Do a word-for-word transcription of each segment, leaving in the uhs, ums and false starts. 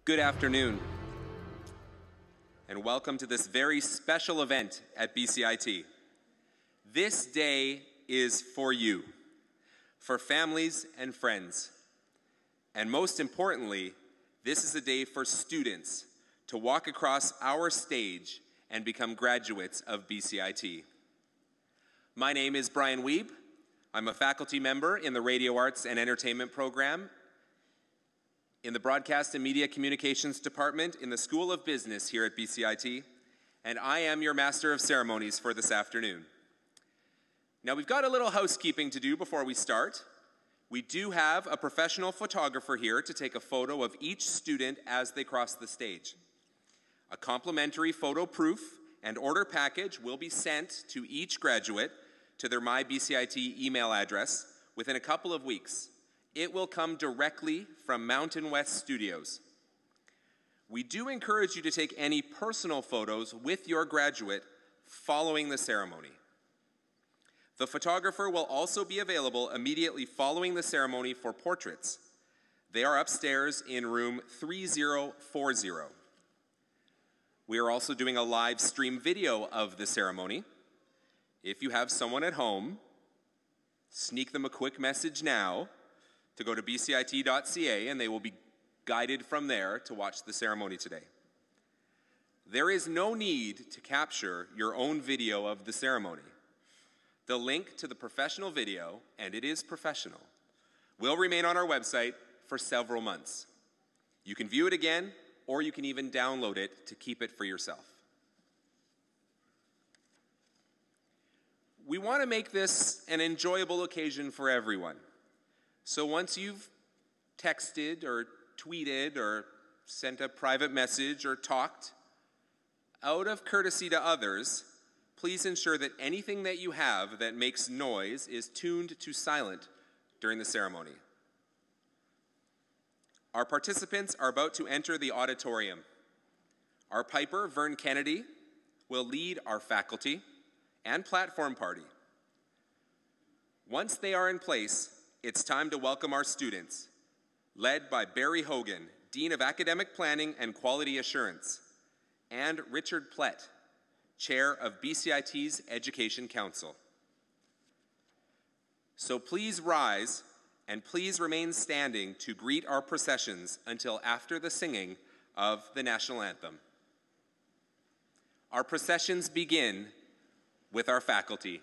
Good afternoon, and welcome to this very special event at B C I T. This day is for you, for families and friends. And most importantly, this is a day for students to walk across our stage and become graduates of B C I T. My name is Brian Wiebe. I'm a faculty member in the Radio Arts and Entertainment program in the Broadcast and Media Communications Department in the School of Business here at B C I T, and I am your Master of Ceremonies for this afternoon. Now, we've got a little housekeeping to do before we start. We do have a professional photographer here to take a photo of each student as they cross the stage. A complimentary photo proof and order package will be sent to each graduate to their My B C I T email address within a couple of weeks. It will come directly from Mountain West Studios. We do encourage you to take any personal photos with your graduate following the ceremony. The photographer will also be available immediately following the ceremony for portraits. They are upstairs in room three zero four zero. We are also doing a live stream video of the ceremony. If you have someone at home, sneak them a quick message now to go to B C I T dot C A, and they will be guided from there to watch the ceremony today. There is no need to capture your own video of the ceremony. The link to the professional video, and it is professional, will remain on our website for several months. You can view it again, or you can even download it to keep it for yourself. We want to make this an enjoyable occasion for everyone. So once you've texted or tweeted or sent a private message or talked, out of courtesy to others, please ensure that anything that you have that makes noise is tuned to silent during the ceremony. Our participants are about to enter the auditorium. Our piper, Vern Kennedy, will lead our faculty and platform party. Once they are in place, it's time to welcome our students, led by Barry Hogan, Dean of Academic Planning and Quality Assurance, and Richard Plett, Chair of B C I T's Education Council. So please rise and please remain standing to greet our processions until after the singing of the national anthem. Our processions begin with our faculty.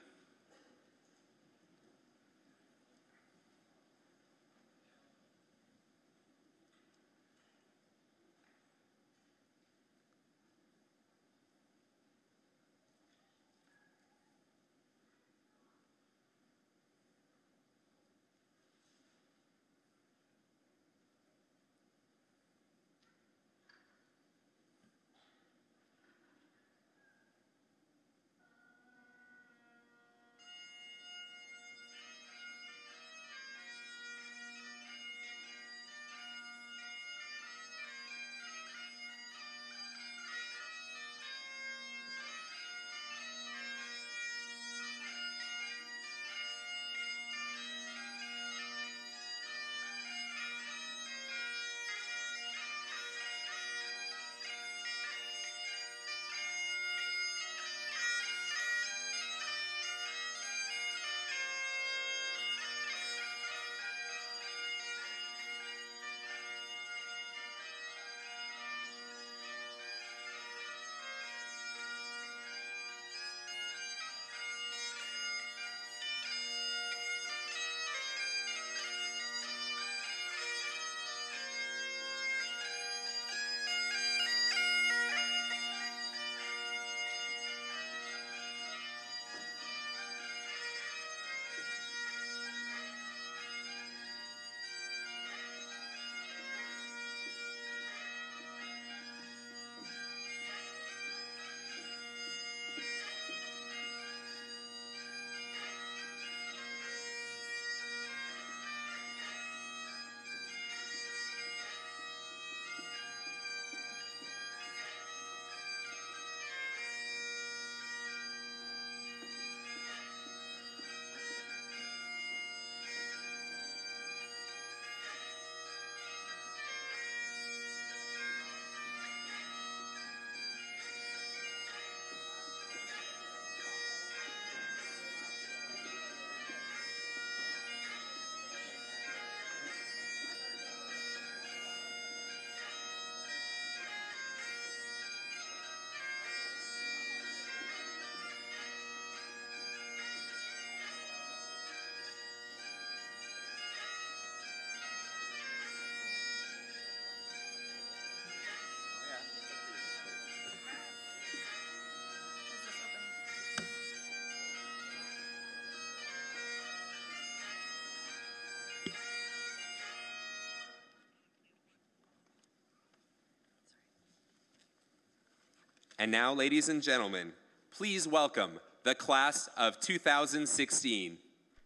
And now, ladies and gentlemen, please welcome the class of two thousand sixteen.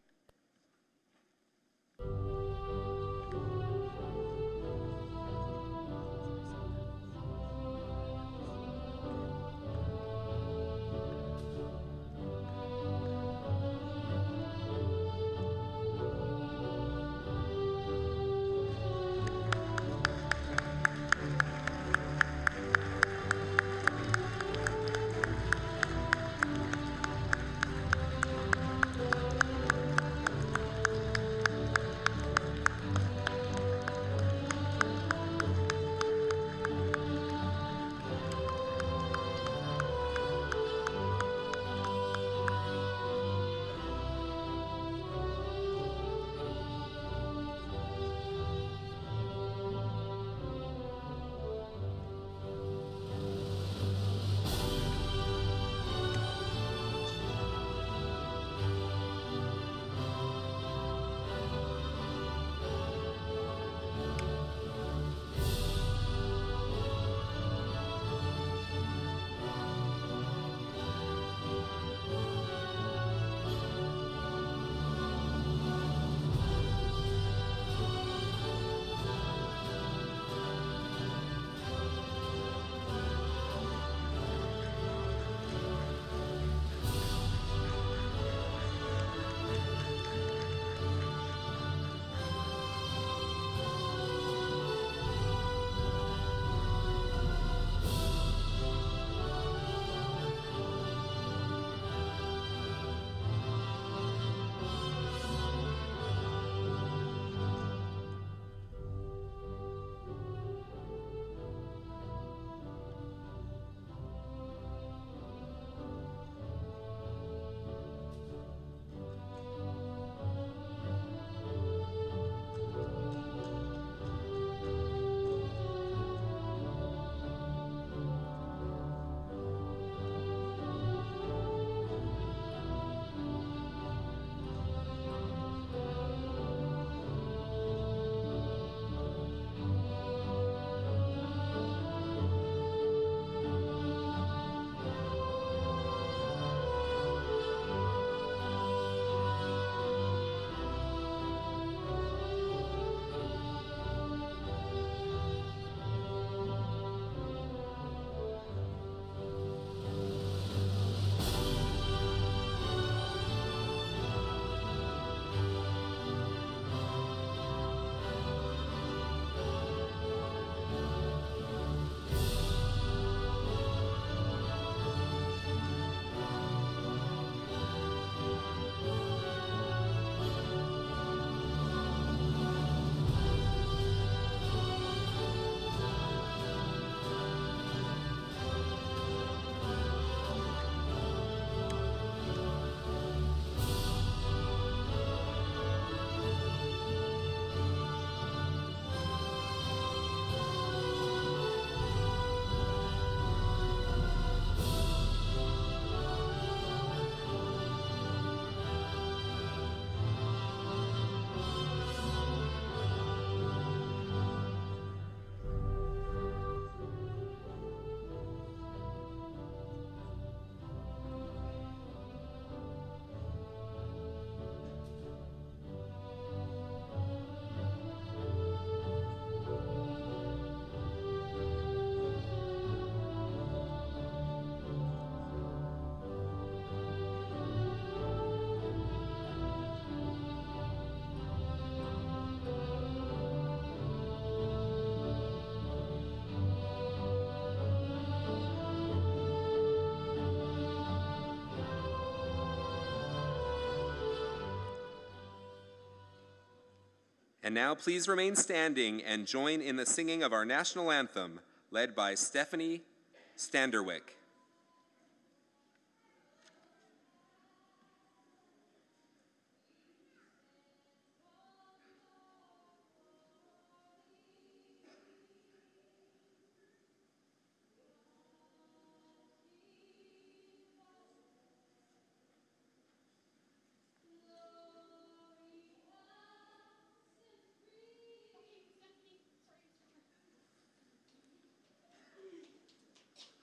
And now please remain standing and join in the singing of our national anthem, led by Stephanie Standerwick.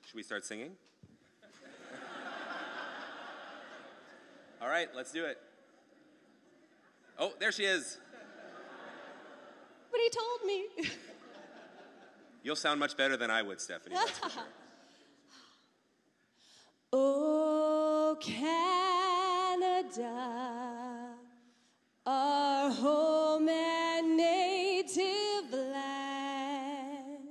Should we start singing? All right, let's do it. Oh, there she is. But he told me. You'll sound much better than I would, Stephanie, that's for sure. Oh, Canada, our home and native land,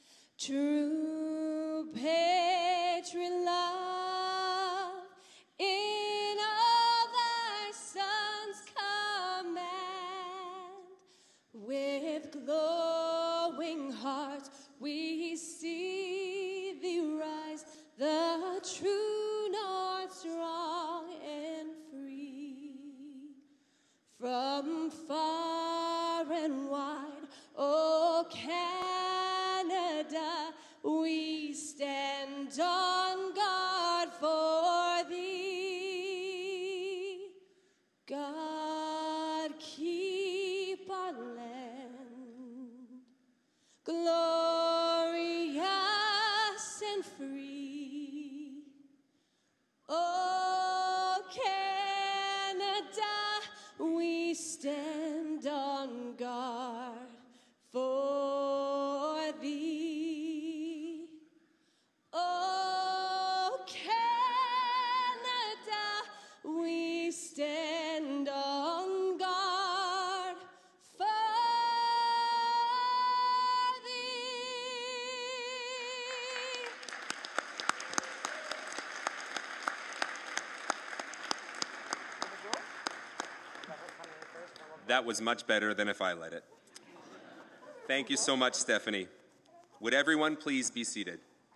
true patriot love in all thy sons command. With glowing hearts we see thee rise, the true north, strong and free. From far and wide, oh Canada, we stand on guard for thee. God keep our land glorious and free. Oh, Canada, we stand on guard for thee. Oh, Canada, we stand on guard for thee. That was much better than if I led it. Thank you so much, Stephanie. Would everyone please be seated?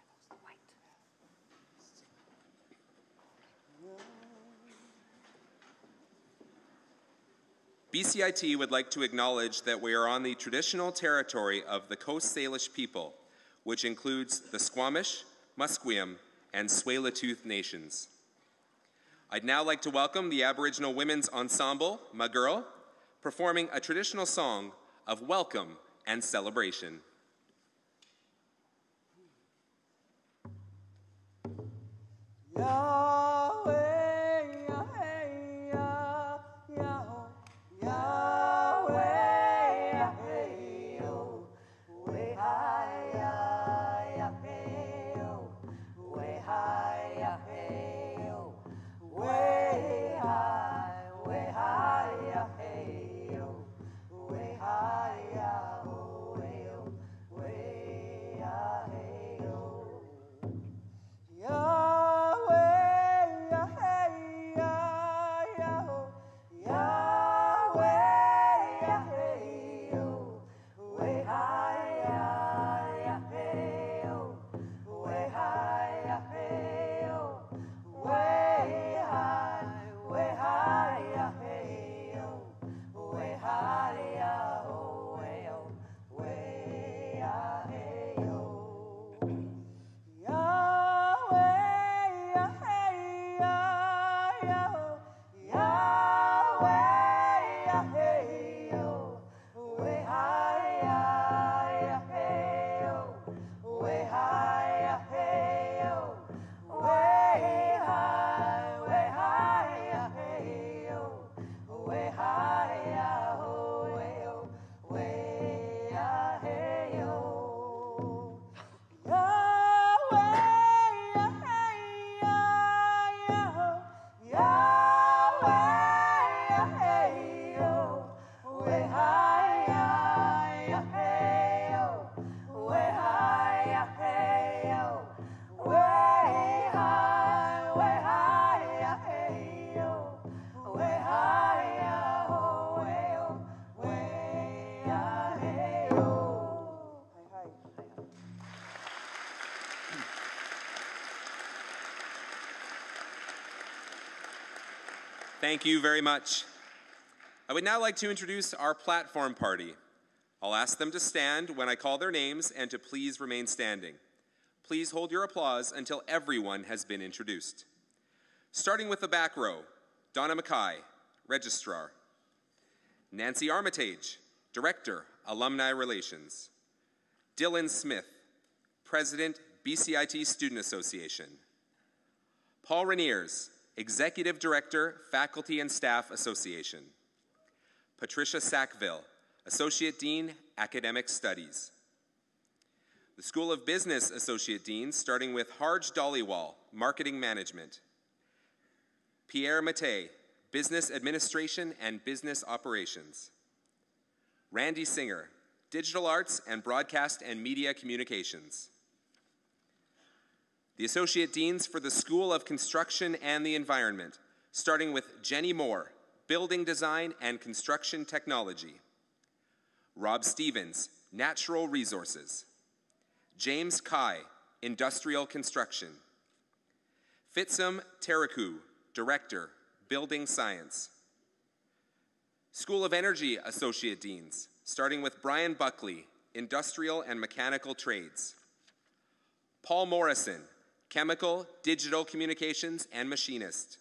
B C I T would like to acknowledge that we are on the traditional territory of the Coast Salish people, which includes the Squamish, Musqueam, and Tsleil-Waututh nations. I'd now like to welcome the Aboriginal Women's Ensemble, Magirl, performing a traditional song of welcome and celebration. Thank you very much. I would now like to introduce our platform party. I'll ask them to stand when I call their names and to please remain standing. Please hold your applause until everyone has been introduced. Starting with the back row, Donna Mackay, Registrar. Nancy Armitage, Director, Alumni Relations. Dylan Smith, President, B C I T Student Association. Paul Reniers, Executive Director, Faculty and Staff Association. Patricia Sackville, Associate Dean, Academic Studies. The School of Business Associate Deans, starting with Harj Dhaliwal, Marketing Management. Pierre Mattei, Business Administration and Business Operations. Randy Singer, Digital Arts and Broadcast and Media Communications. The Associate Deans for the School of Construction and the Environment, starting with Jenny Moore, Building Design and Construction Technology. Rob Stevens, Natural Resources. James Kai, Industrial Construction. Fitsum Teraku, Director, Building Science. School of Energy Associate Deans, starting with Brian Buckley, Industrial and Mechanical Trades. Paul Morrison, Chemical, Digital Communications, and Machinist.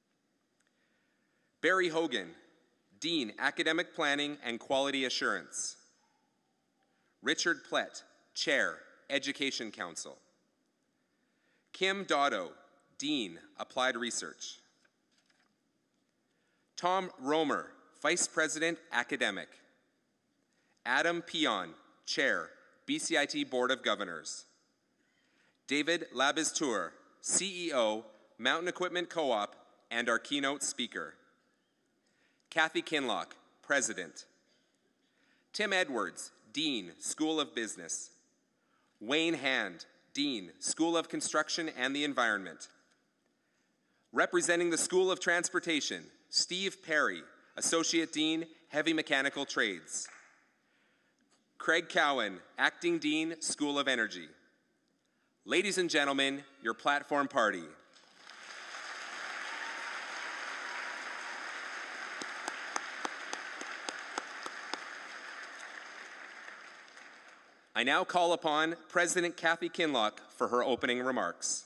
Barry Hogan, Dean, Academic Planning and Quality Assurance. Richard Plett, Chair, Education Council. Kim Dotto, Dean, Applied Research. Tom Romer, Vice President, Academic. Adam Pion, Chair, B C I T Board of Governors. David Labisteur, C E O, Mountain Equipment Co-op, and our keynote speaker. Kathy Kinlock, President. Tim Edwards, Dean, School of Business. Wayne Hand, Dean, School of Construction and the Environment. Representing the School of Transportation, Steve Perry, Associate Dean, Heavy Mechanical Trades. Craig Cowan, Acting Dean, School of Energy. Ladies and gentlemen, your platform party. I now call upon President Kathy Kinlock for her opening remarks.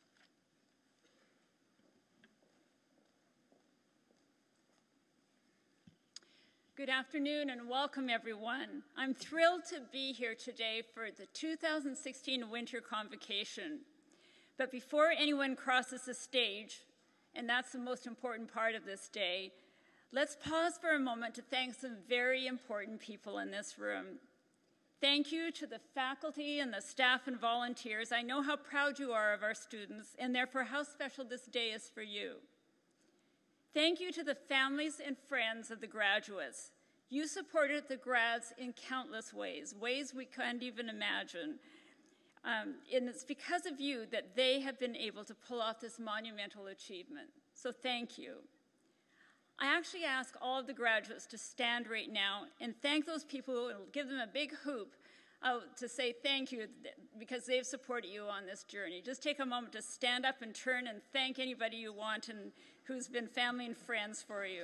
Good afternoon and welcome, everyone. I'm thrilled to be here today for the two thousand sixteen Winter Convocation. But before anyone crosses the stage, and that's the most important part of this day, let's pause for a moment to thank some very important people in this room. Thank you to the faculty and the staff and volunteers. I know how proud you are of our students, and therefore how special this day is for you. Thank you to the families and friends of the graduates. You supported the grads in countless ways, ways we can't even imagine. Um, and it's because of you that they have been able to pull off this monumental achievement. So thank you. I actually ask all of the graduates to stand right now and thank those people and give them a big hoop uh, to say thank you because they've supported you on this journey. Just take a moment to stand up and turn and thank anybody you want and who's been family and friends for you.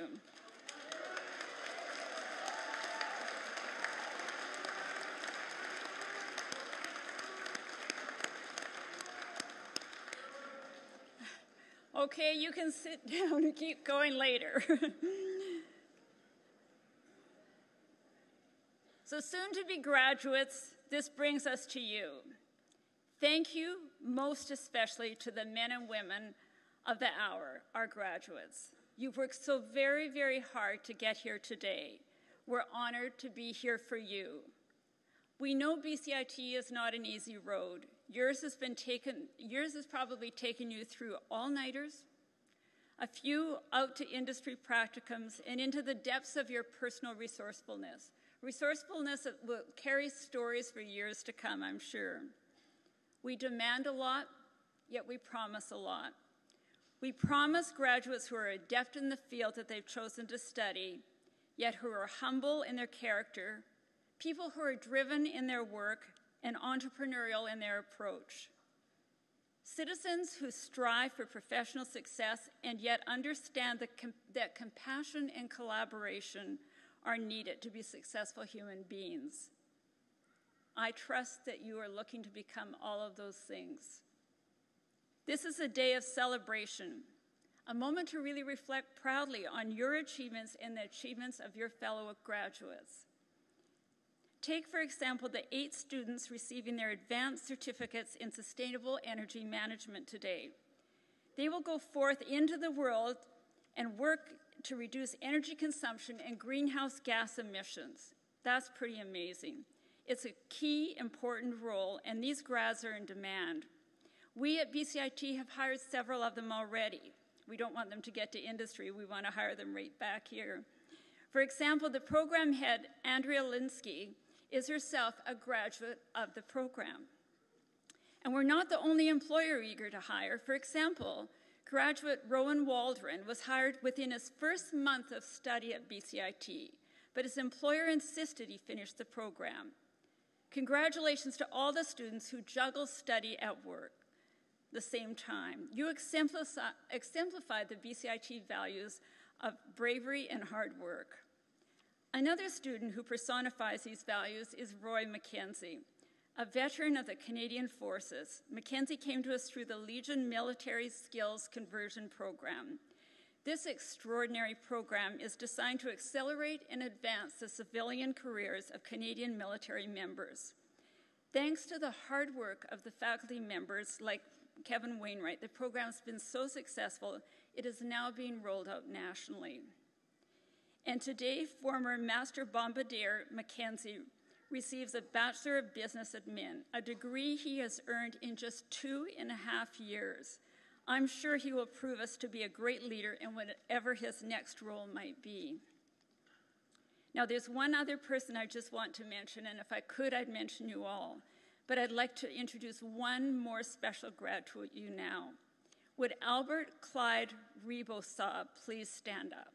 Okay, you can sit down and keep going later. So soon to be graduates, this brings us to you. Thank you most especially to the men and women of the hour, our graduates. You've worked so very, very hard to get here today. We're honored to be here for you. We know B C I T is not an easy road. Yours has been taken, yours has probably taken you through all-nighters, a few out to industry practicums, and into the depths of your personal resourcefulness. Resourcefulness that will carry stories for years to come, I'm sure. We demand a lot, yet we promise a lot. We promise graduates who are adept in the field that they've chosen to study, yet who are humble in their character, people who are driven in their work and entrepreneurial in their approach. Citizens who strive for professional success and yet understand that, com that compassion and collaboration are needed to be successful human beings. I trust that you are looking to become all of those things. This is a day of celebration, a moment to really reflect proudly on your achievements and the achievements of your fellow graduates. Take, for example, the eight students receiving their advanced certificates in sustainable energy management today. They will go forth into the world and work to reduce energy consumption and greenhouse gas emissions. That's pretty amazing. It's a key, important role, and these grads are in demand. We at B C I T have hired several of them already. We don't want them to get to industry. We want to hire them right back here. For example, the program head, Andrea Linsky, is herself a graduate of the program. And we're not the only employer eager to hire. For example, graduate Rowan Waldron was hired within his first month of study at B C I T, but his employer insisted he finish the program. Congratulations to all the students who juggle study at work at the same time. You exemplify, exemplify the B C I T values of bravery and hard work. Another student who personifies these values is Roy McKenzie, a veteran of the Canadian Forces. McKenzie came to us through the Legion Military Skills Conversion Program. This extraordinary program is designed to accelerate and advance the civilian careers of Canadian military members. Thanks to the hard work of the faculty members like Kevin Wainwright, the program's been so successful, it is now being rolled out nationally. And today, former Master Bombardier Mackenzie receives a Bachelor of Business Admin, a degree he has earned in just two and a half years. I'm sure he will prove us to be a great leader in whatever his next role might be. Now, there's one other person I just want to mention, and if I could, I'd mention you all. But I'd like to introduce one more special grad to you now. Would Albert Clyde Rebosaw please stand up?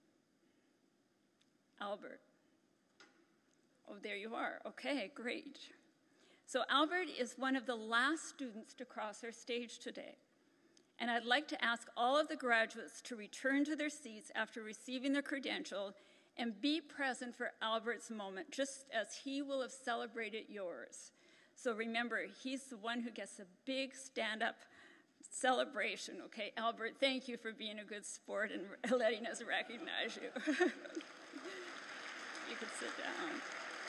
Albert. Oh, there you are. Okay, great. So Albert is one of the last students to cross our stage today. And I'd like to ask all of the graduates to return to their seats after receiving their credential and be present for Albert's moment, just as he will have celebrated yours. So remember, he's the one who gets a big stand-up celebration, okay? Albert, thank you for being a good sport and letting us recognize you. You can sit down.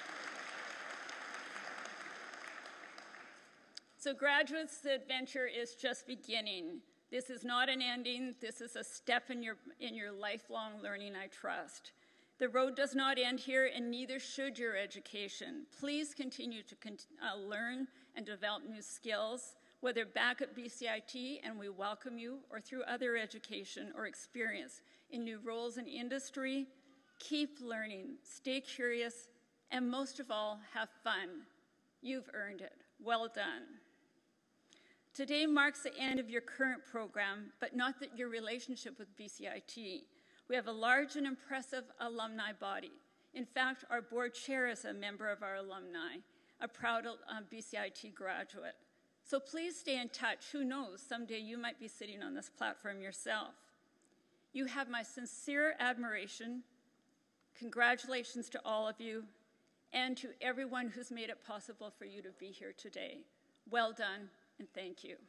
So graduates, the adventure is just beginning. This is not an ending. This is a step in your, in your lifelong learning, I trust. The road does not end here, and neither should your education. Please continue to con uh, learn and develop new skills, whether back at B C I T, and we welcome you, or through other education or experience in new roles in industry. Keep learning, stay curious, and most of all, have fun. You've earned it. Well done. Today marks the end of your current program, but not that your relationship with B C I T. We have a large and impressive alumni body. In fact, our board chair is a member of our alumni, a proud uh, B C I T graduate. So please stay in touch. Who knows, someday you might be sitting on this platform yourself. You have my sincere admiration. Congratulations to all of you and to everyone who's made it possible for you to be here today. Well done, and thank you.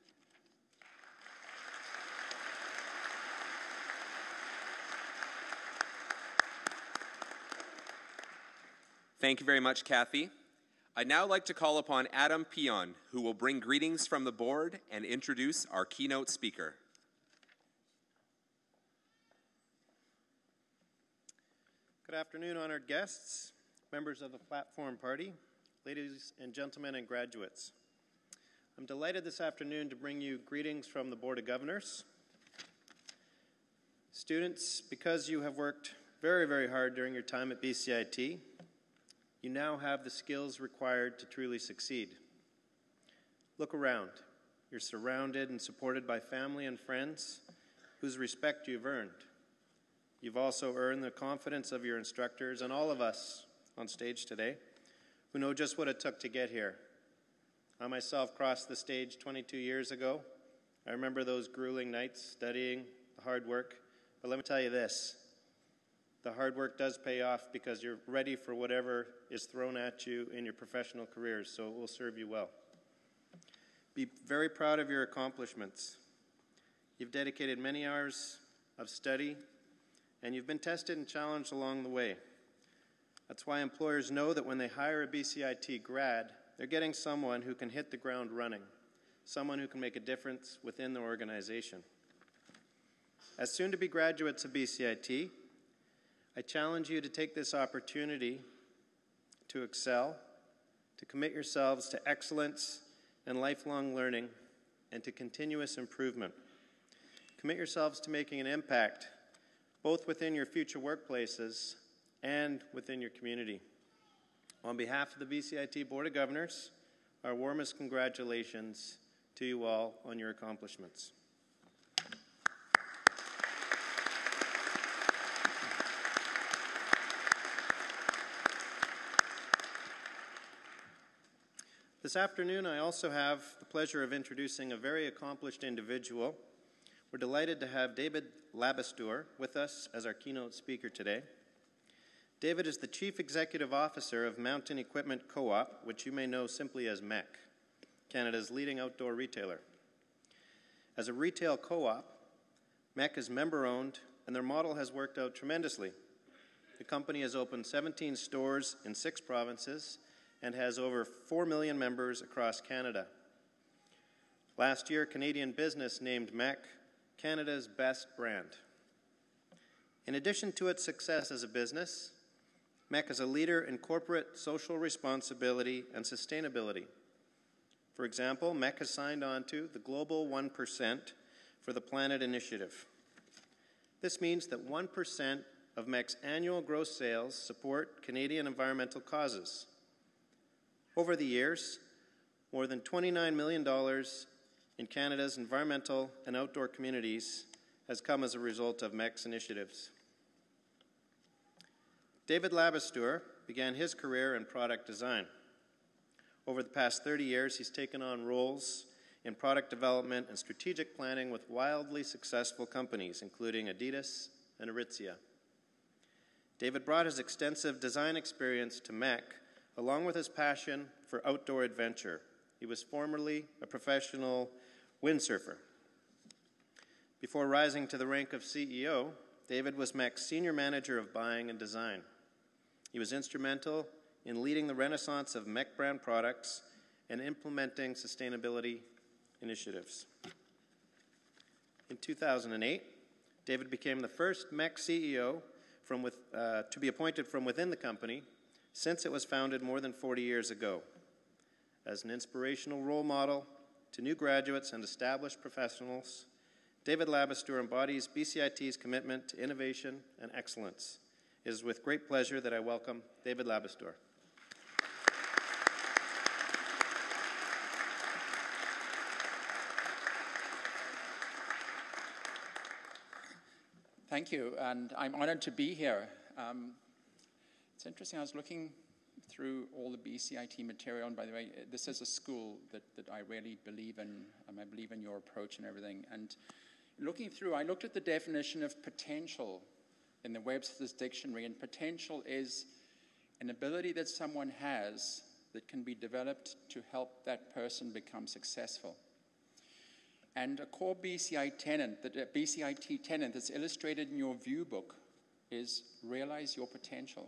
Thank you very much, Kathy. I'd now like to call upon Adam Pion, who will bring greetings from the board and introduce our keynote speaker. Good afternoon, honored guests, members of the platform party, ladies and gentlemen, and graduates. I'm delighted this afternoon to bring you greetings from the Board of Governors. Students, because you have worked very, very hard during your time at B C I T, you now have the skills required to truly succeed. Look around. You're surrounded and supported by family and friends whose respect you've earned. You've also earned the confidence of your instructors and all of us on stage today who know just what it took to get here. I myself crossed the stage twenty-two years ago. I remember those grueling nights studying, the hard work. But let me tell you this, the hard work does pay off because you're ready for whatever is thrown at you in your professional careers, so it will serve you well. Be very proud of your accomplishments. You've dedicated many hours of study, and you've been tested and challenged along the way. That's why employers know that when they hire a B C I T grad, they're getting someone who can hit the ground running, someone who can make a difference within the organization. As soon-to-be graduates of B C I T, I challenge you to take this opportunity to excel, to commit yourselves to excellence and lifelong learning, and to continuous improvement. Commit yourselves to making an impact, both within your future workplaces and within your community. On behalf of the B C I T Board of Governors, our warmest congratulations to you all on your accomplishments. This afternoon, I also have the pleasure of introducing a very accomplished individual. We're delighted to have David Labistour with us as our keynote speaker today. David is the Chief Executive Officer of Mountain Equipment Co-op, which you may know simply as M E C, Canada's leading outdoor retailer. As a retail co-op, M E C is member-owned, and their model has worked out tremendously. The company has opened seventeen stores in six provinces and has over four million members across Canada. Last year, Canadian Business named M E C Canada's best brand. In addition to its success as a business, M E C is a leader in corporate social responsibility and sustainability. For example, M E C has signed on to the Global one percent for the Planet Initiative. This means that one percent of M E C's annual gross sales support Canadian environmental causes. Over the years, more than twenty-nine million dollars in Canada's environmental and outdoor communities has come as a result of M E C's initiatives. David Labistour began his career in product design. Over the past thirty years, he's taken on roles in product development and strategic planning with wildly successful companies, including Adidas and Aritzia. David brought his extensive design experience to M E C, along with his passion for outdoor adventure. He was formerly a professional windsurfer. Before rising to the rank of C E O, David was M E C's Senior Manager of Buying and Design. He was instrumental in leading the renaissance of M E C brand products and implementing sustainability initiatives. In two thousand eight, David became the first M E C C E O from with, uh, to be appointed from within the company since it was founded more than forty years ago. As an inspirational role model to new graduates and established professionals, David Labistour embodies B C I T's commitment to innovation and excellence. It is with great pleasure that I welcome David Labistour. Thank you, and I'm honored to be here. Um, it's interesting, I was looking through all the B C I T material, and by the way, this is a school that, that I really believe in. Um, I believe in your approach and everything. And looking through, I looked at the definition of potential in the Webster's Dictionary, and potential is an ability that someone has that can be developed to help that person become successful. And a core B C I tenet, that, uh, B C I T tenet that's illustrated in your view book is realize your potential.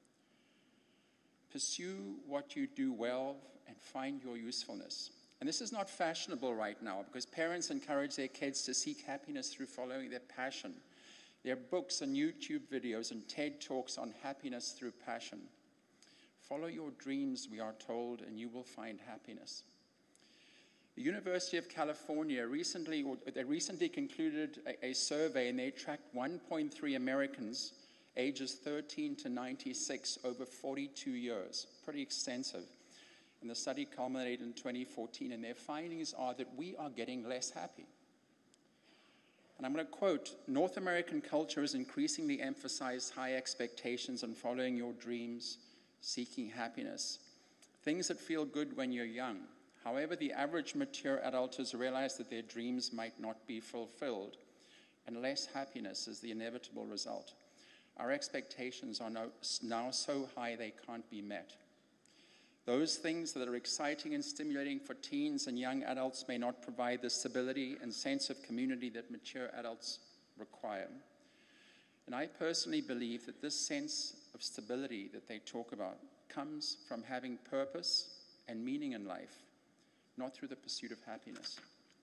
Pursue what you do well and find your usefulness. And this is not fashionable right now because parents encourage their kids to seek happiness through following their passion. There are books and YouTube videos and TED Talks on happiness through passion. Follow your dreams, we are told, and you will find happiness. The University of California recently, or they recently concluded a, a survey, and they tracked one point three Americans ages thirteen to ninety-six over forty-two years. Pretty extensive. And the study culminated in twenty fourteen, and their findings are that we are getting less happy. And I'm going to quote, North American culture has increasingly emphasized high expectations and following your dreams, seeking happiness, things that feel good when you're young. However, the average mature adult has realized that their dreams might not be fulfilled, and less happiness is the inevitable result. Our expectations are now so high they can't be met. Those things that are exciting and stimulating for teens and young adults may not provide the stability and sense of community that mature adults require. And I personally believe that this sense of stability that they talk about comes from having purpose and meaning in life, not through the pursuit of happiness.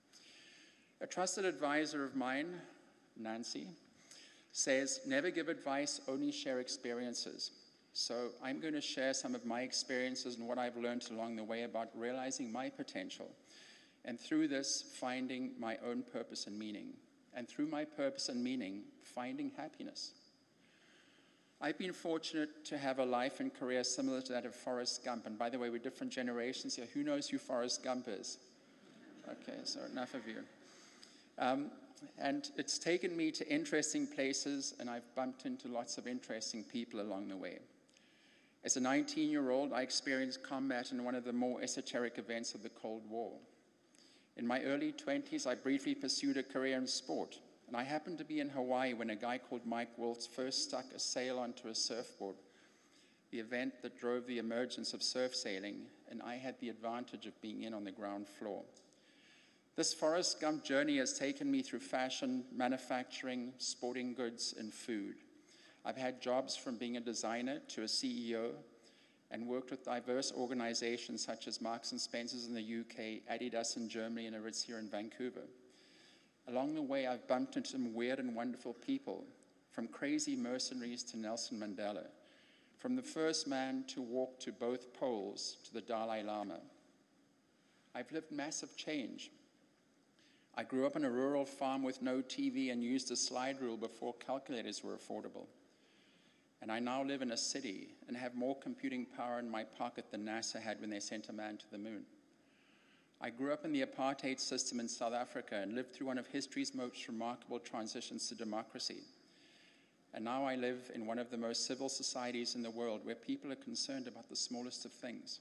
A trusted advisor of mine, Nancy, says, never give advice, only share experiences. So I'm going to share some of my experiences and what I've learned along the way about realizing my potential, and through this, finding my own purpose and meaning, and through my purpose and meaning, finding happiness. I've been fortunate to have a life and career similar to that of Forrest Gump, and by the way, we're different generations here. Who knows who Forrest Gump is? Okay, so enough of you. Um, and it's taken me to interesting places, and I've bumped into lots of interesting people along the way. As a nineteen-year-old, I experienced combat in one of the more esoteric events of the Cold War. In my early twenties, I briefly pursued a career in sport, and I happened to be in Hawaii when a guy called Mike Wiltz first stuck a sail onto a surfboard, the event that drove the emergence of surf sailing, and I had the advantage of being in on the ground floor. This Forrest Gump journey has taken me through fashion, manufacturing, sporting goods, and food. I've had jobs from being a designer to a C E O, and worked with diverse organizations such as Marks and Spencer's in the U K, Adidas in Germany, and Aritzia in Vancouver. Along the way, I've bumped into some weird and wonderful people, from crazy mercenaries to Nelson Mandela, from the first man to walk to both poles to the Dalai Lama. I've lived massive change. I grew up on a rural farm with no T V and used a slide rule before calculators were affordable. And I now live in a city and have more computing power in my pocket than NASA had when they sent a man to the moon. I grew up in the apartheid system in South Africa and lived through one of history's most remarkable transitions to democracy. And now I live in one of the most civil societies in the world where people are concerned about the smallest of things.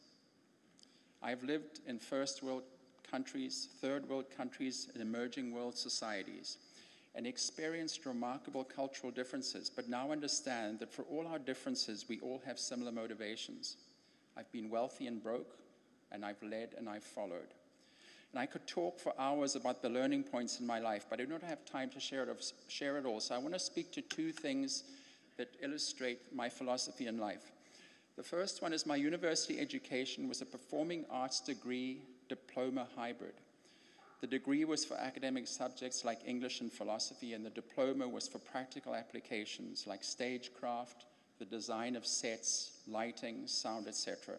I've lived in first world countries, third world countries, and emerging world societies, and experienced remarkable cultural differences, but now understand that for all our differences, we all have similar motivations. I've been wealthy and broke, and I've led and I've followed. And I could talk for hours about the learning points in my life, but I do not have time to share it, share it all. So I want to speak to two things that illustrate my philosophy in life. The first one is my university education was a performing arts degree diploma hybrid. The degree was for academic subjects like English and philosophy, and the diploma was for practical applications like stagecraft, the design of sets, lighting, sound, et cetera.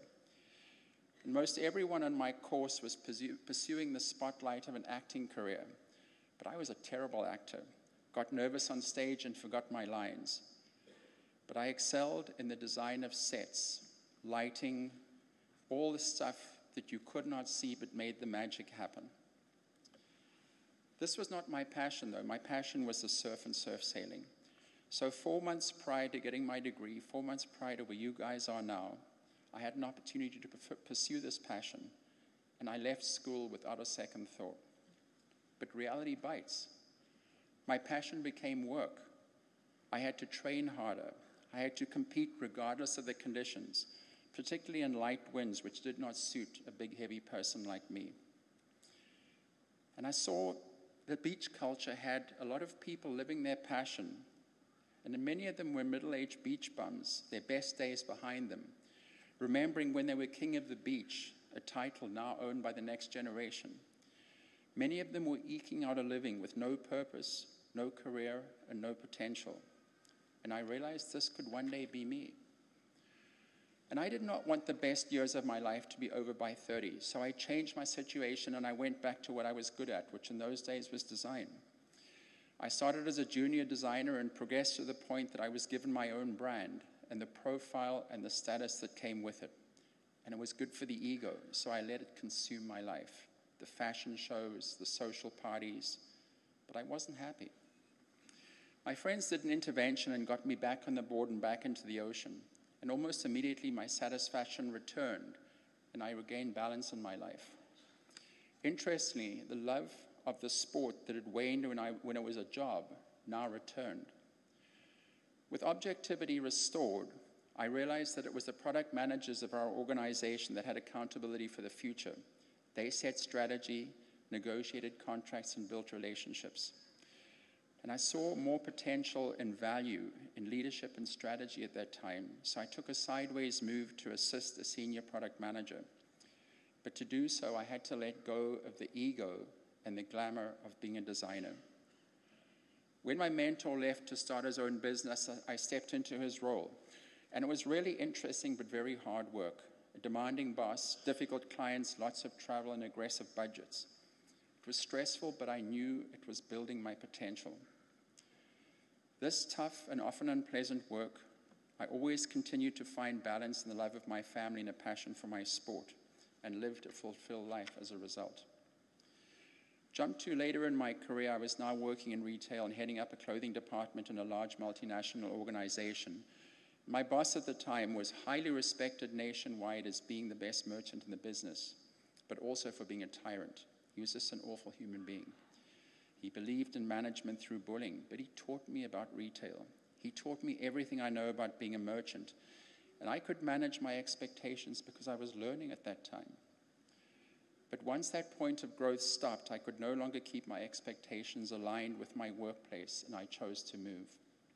And most everyone on my course was pursue, pursuing the spotlight of an acting career, but I was a terrible actor, got nervous on stage and forgot my lines. But I excelled in the design of sets, lighting, all the stuff that you could not see but made the magic happen. This was not my passion, though. My passion was the surf and surf sailing. So four months prior to getting my degree, four months prior to where you guys are now, I had an opportunity to pursue this passion, and I left school without a second thought. But reality bites. My passion became work. I had to train harder. I had to compete regardless of the conditions, particularly in light winds, which did not suit a big, heavy person like me. And I saw the beach culture had a lot of people living their passion, and many of them were middle-aged beach bums, their best days behind them, remembering when they were king of the beach, a title now owned by the next generation. Many of them were eking out a living with no purpose, no career, and no potential. And I realized this could one day be me. And I did not want the best years of my life to be over by thirty, so I changed my situation and I went back to what I was good at, which in those days was design. I started as a junior designer and progressed to the point that I was given my own brand and the profile and the status that came with it. And it was good for the ego, so I let it consume my life. The fashion shows, the social parties, but I wasn't happy. My friends did an intervention and got me back on the board and back into the ocean. And almost immediately my satisfaction returned and I regained balance in my life. Interestingly, the love of the sport that had waned when, I, when it was a job now returned. With objectivity restored, I realized that it was the product managers of our organization that had accountability for the future. They set strategy, negotiated contracts, and built relationships. And I saw more potential and value in leadership and strategy at that time, so I took a sideways move to assist a senior product manager. But to do so, I had to let go of the ego and the glamour of being a designer. When my mentor left to start his own business, I stepped into his role. And it was really interesting but very hard work. A demanding boss, difficult clients, lots of travel, and aggressive budgets. It was stressful, but I knew it was building my potential. This tough and often unpleasant work, I always continued to find balance in the love of my family and a passion for my sport, and lived a fulfilled life as a result. Jump to later in my career, I was now working in retail and heading up a clothing department in a large multinational organization. My boss at the time was highly respected nationwide as being the best merchant in the business, but also for being a tyrant. He was just an awful human being. He believed in management through bullying, but he taught me about retail. He taught me everything I know about being a merchant, and I could manage my expectations because I was learning at that time. But once that point of growth stopped, I could no longer keep my expectations aligned with my workplace, and I chose to move.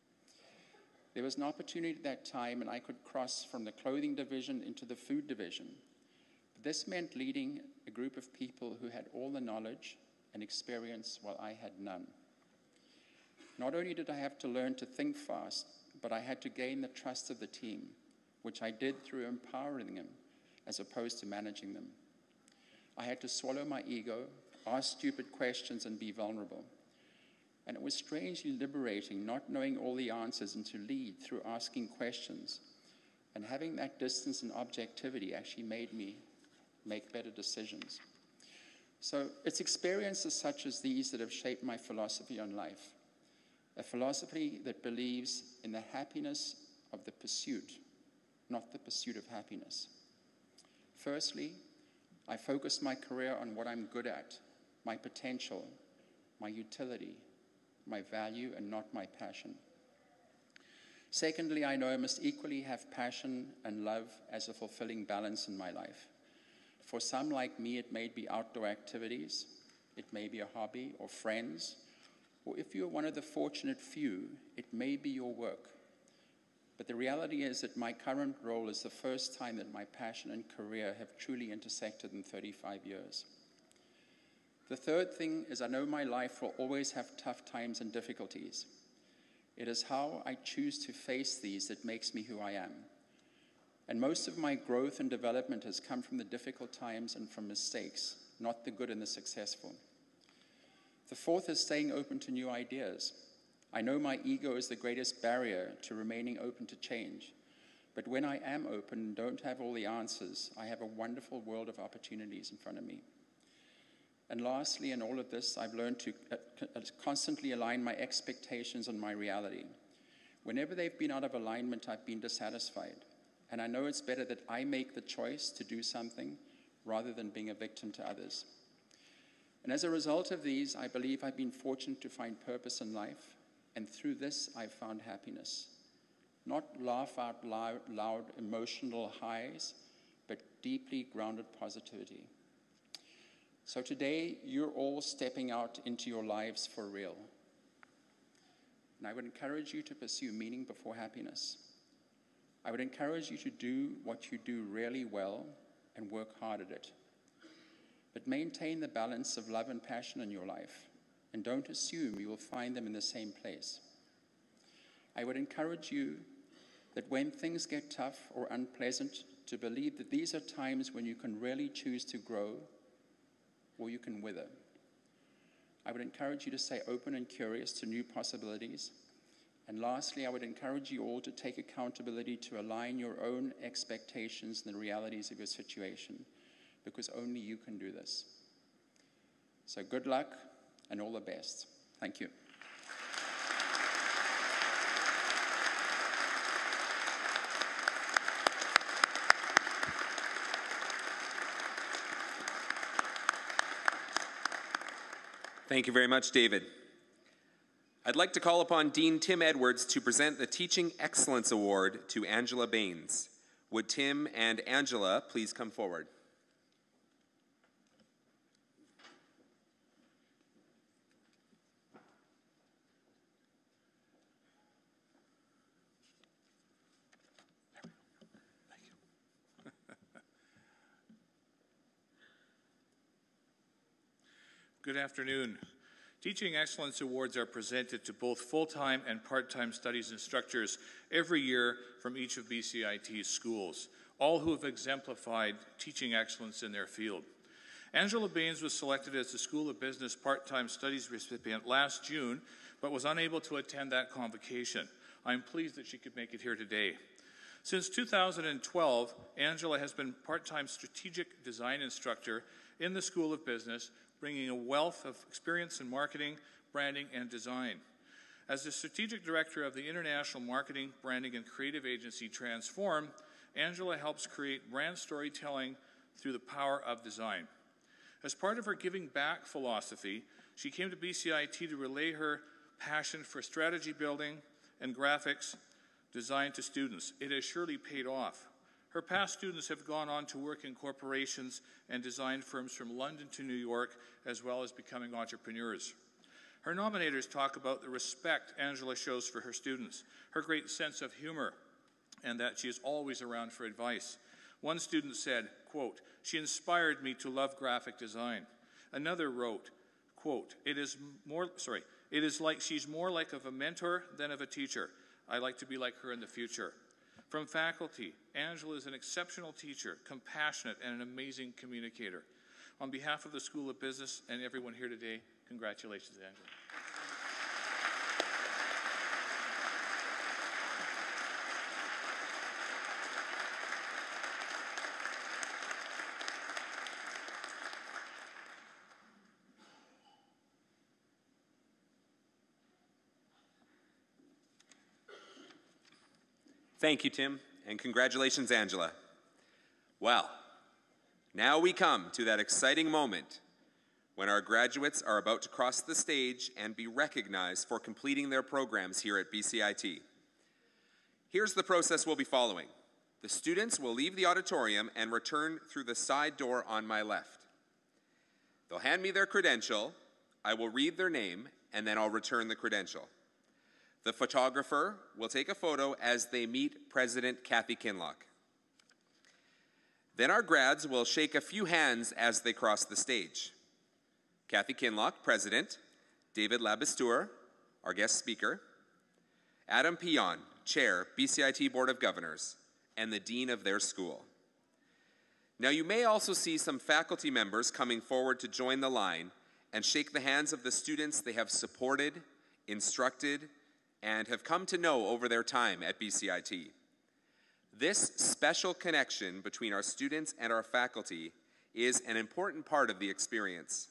There was an opportunity at that time, and I could cross from the clothing division into the food division. But this meant leading a group of people who had all the knowledge and experience while I had none. Not only did I have to learn to think fast, but I had to gain the trust of the team, which I did through empowering them as opposed to managing them. I had to swallow my ego, ask stupid questions, and be vulnerable. And it was strangely liberating not knowing all the answers and to lead through asking questions. And having that distance and objectivity actually made me make better decisions. So it's experiences such as these that have shaped my philosophy on life. A philosophy that believes in the happiness of the pursuit, not the pursuit of happiness. Firstly, I focused my career on what I'm good at, my potential, my utility, my value, and not my passion. Secondly, I know I must equally have passion and love as a fulfilling balance in my life. For some like me, it may be outdoor activities, it may be a hobby or friends, or if you're one of the fortunate few, it may be your work. But the reality is that my current role is the first time that my passion and career have truly intersected in thirty-five years. The third thing is I know my life will always have tough times and difficulties. It is how I choose to face these that makes me who I am. And most of my growth and development has come from the difficult times and from mistakes, not the good and the successful. The fourth is staying open to new ideas. I know my ego is the greatest barrier to remaining open to change. But when I am open and don't have all the answers, I have a wonderful world of opportunities in front of me. And lastly, in all of this, I've learned to constantly align my expectations and my reality. Whenever they've been out of alignment, I've been dissatisfied. And I know it's better that I make the choice to do something rather than being a victim to others. And as a result of these, I believe I've been fortunate to find purpose in life. And through this, I've found happiness. Not laugh out loud, loud emotional highs, but deeply grounded positivity. So today, you're all stepping out into your lives for real. And I would encourage you to pursue meaning before happiness. I would encourage you to do what you do really well and work hard at it. But maintain the balance of love and passion in your life, and don't assume you will find them in the same place. I would encourage you that when things get tough or unpleasant, to believe that these are times when you can really choose to grow or you can wither. I would encourage you to stay open and curious to new possibilities. And lastly, I would encourage you all to take accountability to align your own expectations and the realities of your situation, because only you can do this. So good luck and all the best. Thank you. Thank you very much, David. I'd like to call upon Dean Tim Edwards to present the Teaching Excellence Award to Angela Baines. Would Tim and Angela please come forward? Good afternoon. Teaching Excellence Awards are presented to both full-time and part-time studies instructors every year from each of B C I T's schools, all who have exemplified teaching excellence in their field. Angela Baines was selected as the School of Business part-time studies recipient last June, but was unable to attend that convocation. I'm pleased that she could make it here today. Since two thousand twelve, Angela has been part-time strategic design instructor in the School of Business, bringing a wealth of experience in marketing, branding, and design. As the strategic director of the international marketing, branding, and creative agency Transform, Angela helps create brand storytelling through the power of design. As part of her giving back philosophy, she came to B C I T to relay her passion for strategy building and graphics design to students. It has surely paid off. Her past students have gone on to work in corporations and design firms from London to New York, as well as becoming entrepreneurs. Her nominators talk about the respect Angela shows for her students, her great sense of humor, and that she is always around for advice. One student said, quote, "She inspired me to love graphic design." Another wrote, quote, "It is more, sorry, it is like she's more like of a mentor than of a teacher. I like to be like her in the future." From faculty, Angela is an exceptional teacher, compassionate, and an amazing communicator. On behalf of the School of Business and everyone here today, congratulations, Angela. Thank you, Tim, and congratulations, Angela. Well, now we come to that exciting moment when our graduates are about to cross the stage and be recognized for completing their programs here at B C I T. Here's the process we'll be following. The students will leave the auditorium and return through the side door on my left. They'll hand me their credential, I will read their name, and then I'll return the credential. The photographer will take a photo as they meet President Kathy Kinloch. Then our grads will shake a few hands as they cross the stage. Kathy Kinloch, President, David Labasteur, our guest speaker, Adam Pion, Chair, B C I T Board of Governors, and the Dean of their school. Now you may also see some faculty members coming forward to join the line and shake the hands of the students they have supported, instructed, and have come to know over their time at B C I T. This special connection between our students and our faculty is an important part of the experience.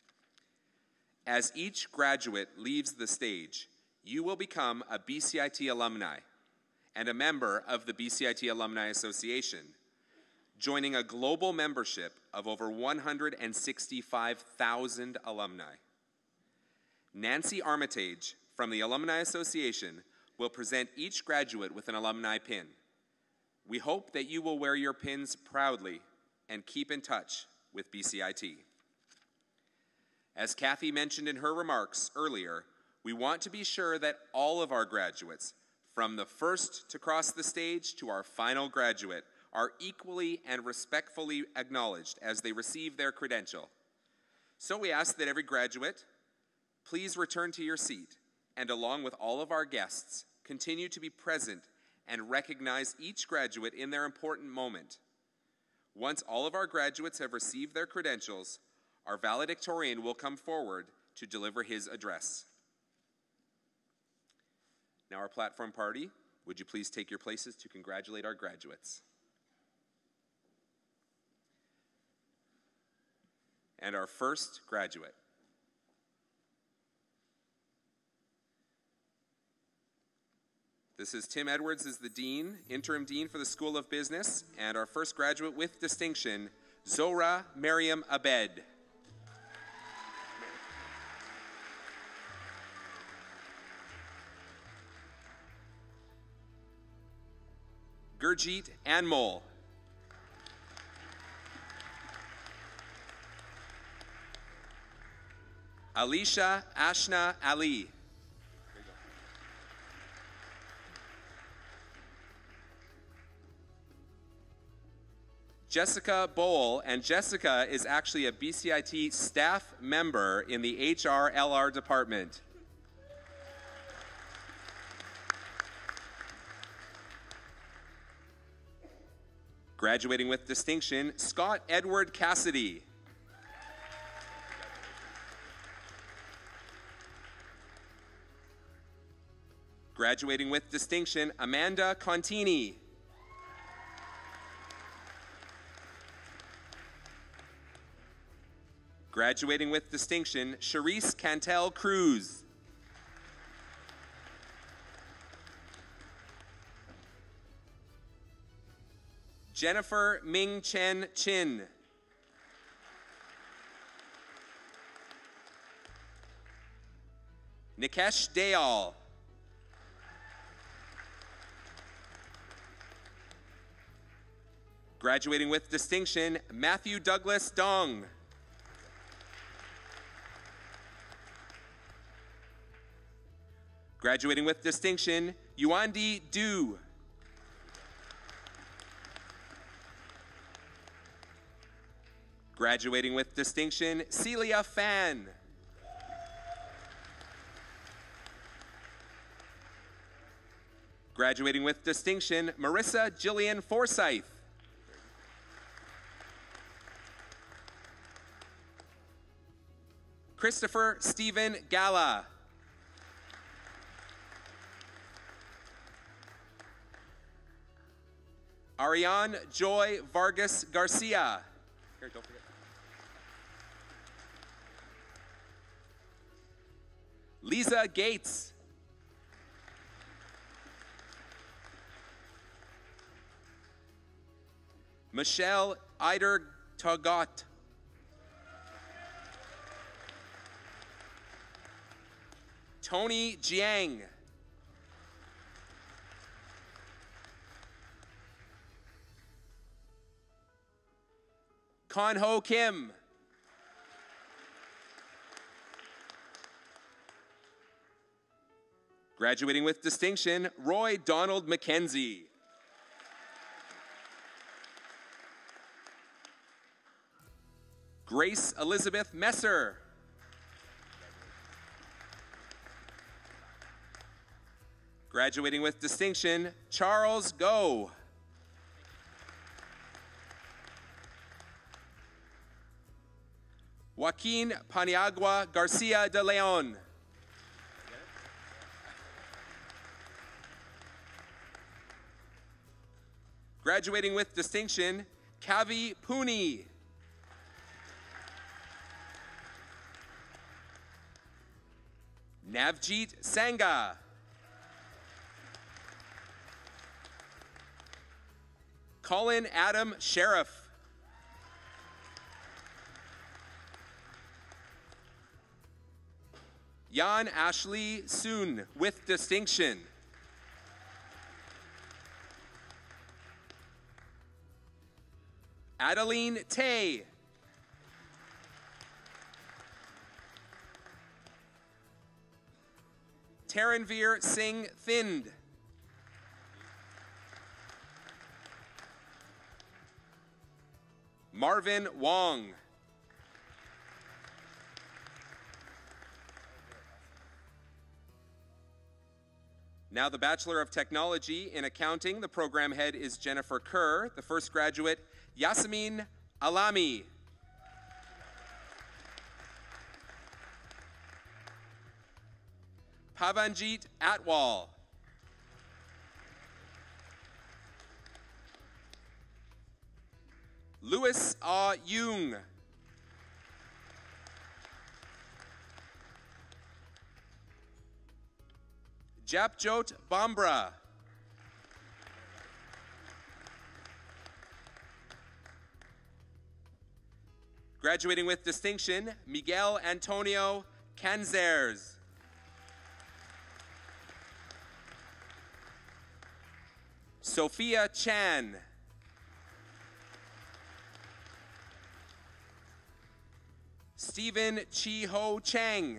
As each graduate leaves the stage, you will become a B C I T alumni and a member of the B C I T Alumni Association, joining a global membership of over one hundred sixty-five thousand alumni. Nancy Armitage from the Alumni Association will present each graduate with an alumni pin. We hope that you will wear your pins proudly and keep in touch with B C I T. As Kathy mentioned in her remarks earlier, we want to be sure that all of our graduates, from the first to cross the stage to our final graduate, are equally and respectfully acknowledged as they receive their credential. So we ask that every graduate please return to your seat and, along with all of our guests, continue to be present and recognize each graduate in their important moment. Once all of our graduates have received their credentials, our valedictorian will come forward to deliver his address. Now our platform party, would you please take your places to congratulate our graduates? And our first graduate. This is Tim Edwards is the Dean, Interim Dean for the School of Business, and our first graduate with distinction, Zohra Mariam Abed. Gurjeet Anmol. Alicia Ashna Ali. Jessica Bowl, and Jessica is actually a B C I T staff member in the H R L R department. Graduating with distinction, Scott Edward Cassidy. Graduating with distinction, Amanda Contini. Graduating with distinction, Charisse Cantel Cruz. Jennifer Ming Chen Chin. Nikesh Dayal. Graduating with distinction, Matthew Douglas Dong. Graduating with distinction, Yuandi Du. Graduating with distinction, Celia Fan. Graduating with distinction, Marissa Jillian Forsyth. Christopher Stephen Gala. Ariane Joy Vargas Garcia. Here, don't forget. Lisa Gates. Michelle Eider Tagot. Tony Jiang. Kon Ho Kim. Graduating with distinction, Roy Donald McKenzie. Grace Elizabeth Messer. Graduating with distinction, Charles Go. Joaquin Paniagua Garcia de Leon. Graduating with distinction, Kavi Puni. Navjeet Sangha. Colin Adam Sheriff. Jan Ashley Soon with distinction. Adeline Tay. Taranveer Singh Thind. Marvin Wong. Now the Bachelor of Technology in Accounting. The program head is Jennifer Kerr. The first graduate, Yasemin Alami. Pavanjit Atwal. Louis Ah Young. Japjot Bambra. Graduating with distinction, Miguel Antonio Canzers. Sophia Chan. Stephen Chi Ho Chang.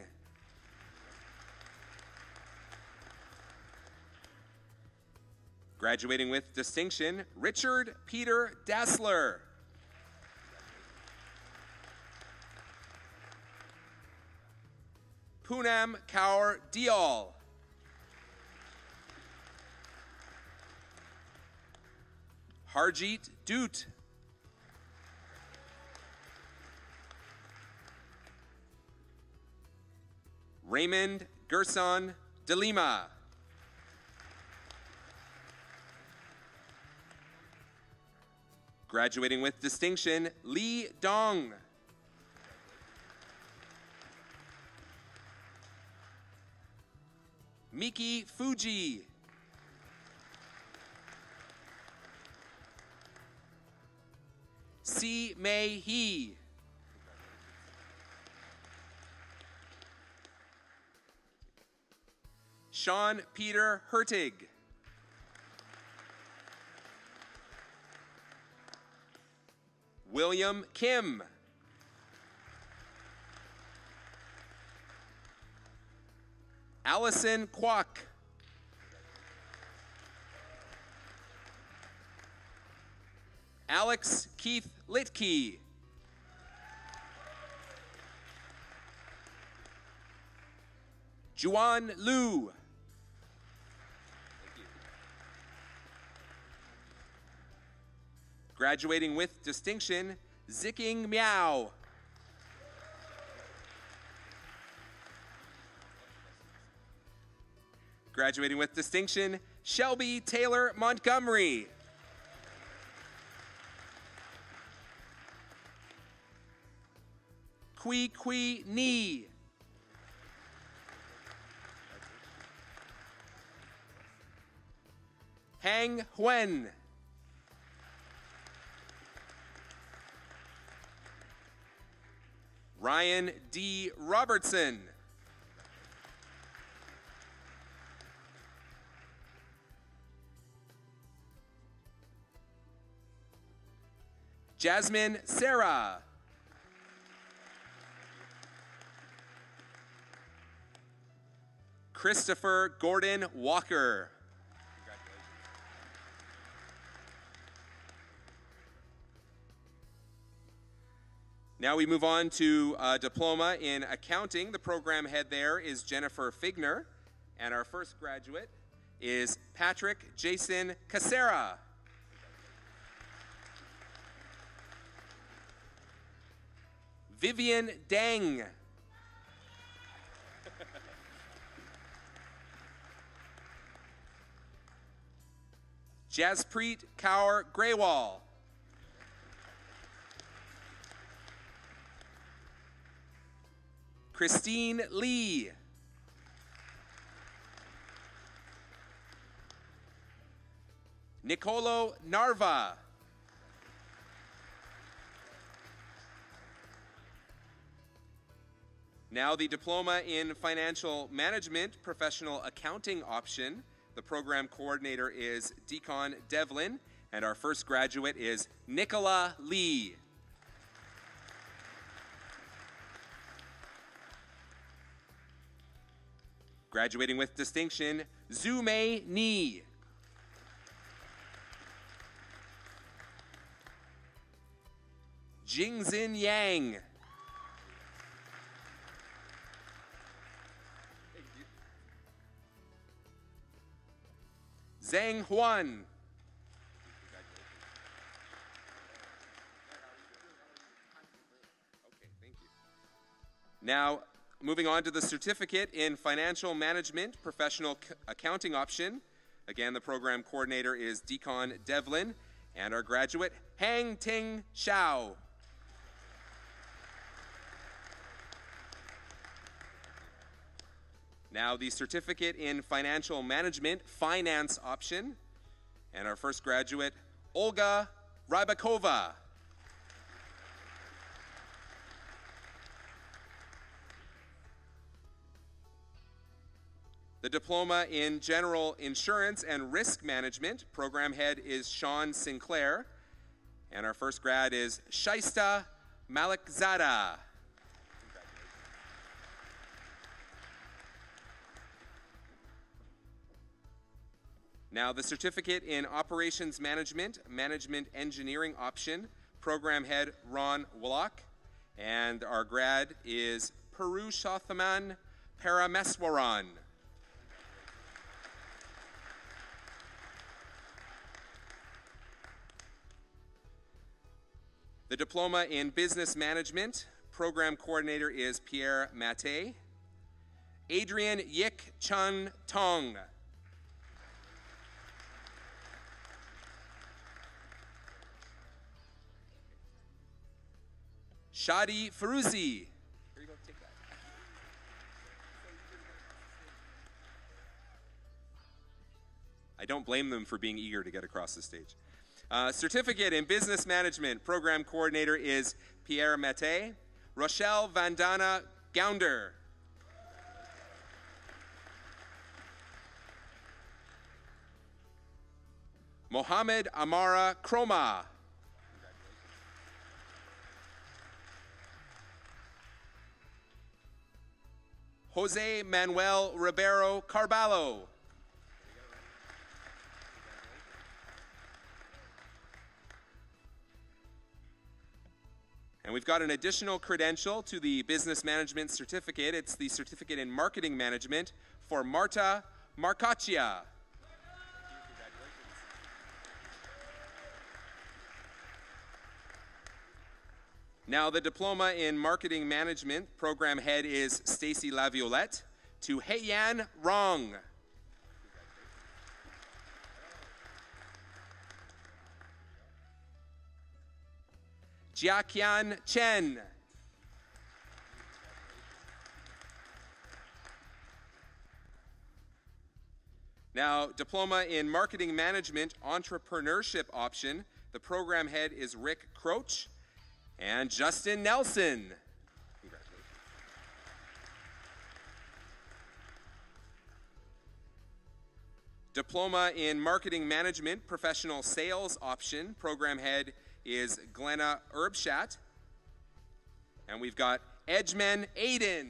Graduating with distinction, Richard Peter Dassler. Poonam Kaur Dial. Harjeet Doot. Raymond Gerson de Lima. Graduating with distinction, Lee Dong. Miki Fuji. Si Mei Hee. Sean Peter Hertig. William Kim. Allison Kwok. Alex Keith Litke. Juan Liu. Graduating with distinction, Ziking Miao. Graduating with distinction, Shelby Taylor Montgomery. Kui Kui Ni. Hang Huen. Ryan D. Robertson. Jasmine Sarah. Christopher Gordon Walker. Now we move on to a diploma in accounting. The program head there is Jennifer Figner, and our first graduate is Patrick Jason Casera. Vivian Deng. Jaspreet Kaur Greywall. Christine Lee. Nicolo Narva. Now the diploma in financial management, professional accounting option. The program coordinator is Deacon Devlin, and our first graduate is Nicola Lee. Graduating with distinction, Zumei Ni. Jingzin Yang. Zhang Huan. Okay, thank you. Now, moving on to the certificate in financial management, professional accounting option. Again, the program coordinator is Deacon Devlin, and our graduate, Hang Ting Xiao. Now the certificate in financial management, finance option, and our first graduate, Olga Rybakova. The diploma in general insurance and risk management, program head is Sean Sinclair, and our first grad is Shaista Malikzada. Now the certificate in operations management, management engineering option, program head Ron Wallach, and our grad is Purushothaman Parameswaran. The diploma in business management program coordinator is Pierre Matte. Adrian Yik Chun Tong. Shadi Faruzi. Here you go, take that. I don't blame them for being eager to get across the stage. Uh, certificate in business management program coordinator is Pierre Matte. Rochelle Vandana Gounder. Mohammed Amara Kroma. Jose Manuel Ribeiro Carballo. And we've got an additional credential to the business management certificate. It's the certificate in marketing management for Marta Marcaccia. Now, the diploma in marketing management program head is Stacy Laviolette to Heiyan Rong. Jiaqian Chen. Now, diploma in marketing management entrepreneurship option. The program head is Rick Croach and Justin Nelson. Congratulations. Diploma in marketing management professional sales option. Program head is Glenna Erbshat. And we've got Edgeman Aiden.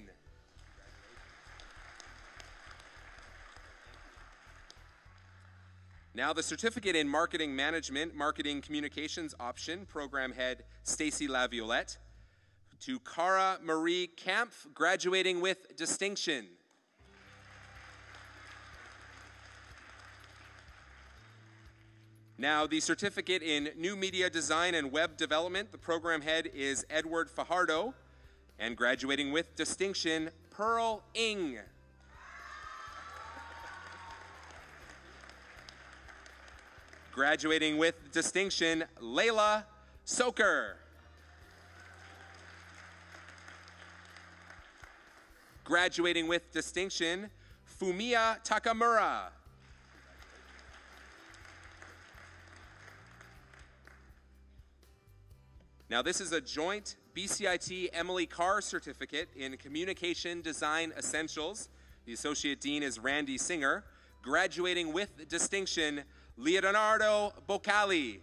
Now the certificate in marketing management, marketing communications option, program head Stacy Laviolette to Cara Marie Kampf, graduating with distinction. Now, the certificate in new media design and web development, the program head is Edward Fajardo, and graduating with distinction, Pearl Ng. Graduating with distinction, Layla Soker. Graduating with distinction, Fumiya Takamura. Now, this is a joint B C I T Emily Carr certificate in Communication Design Essentials. The Associate Dean is Randy Singer. Graduating with distinction, Leonardo Boccali.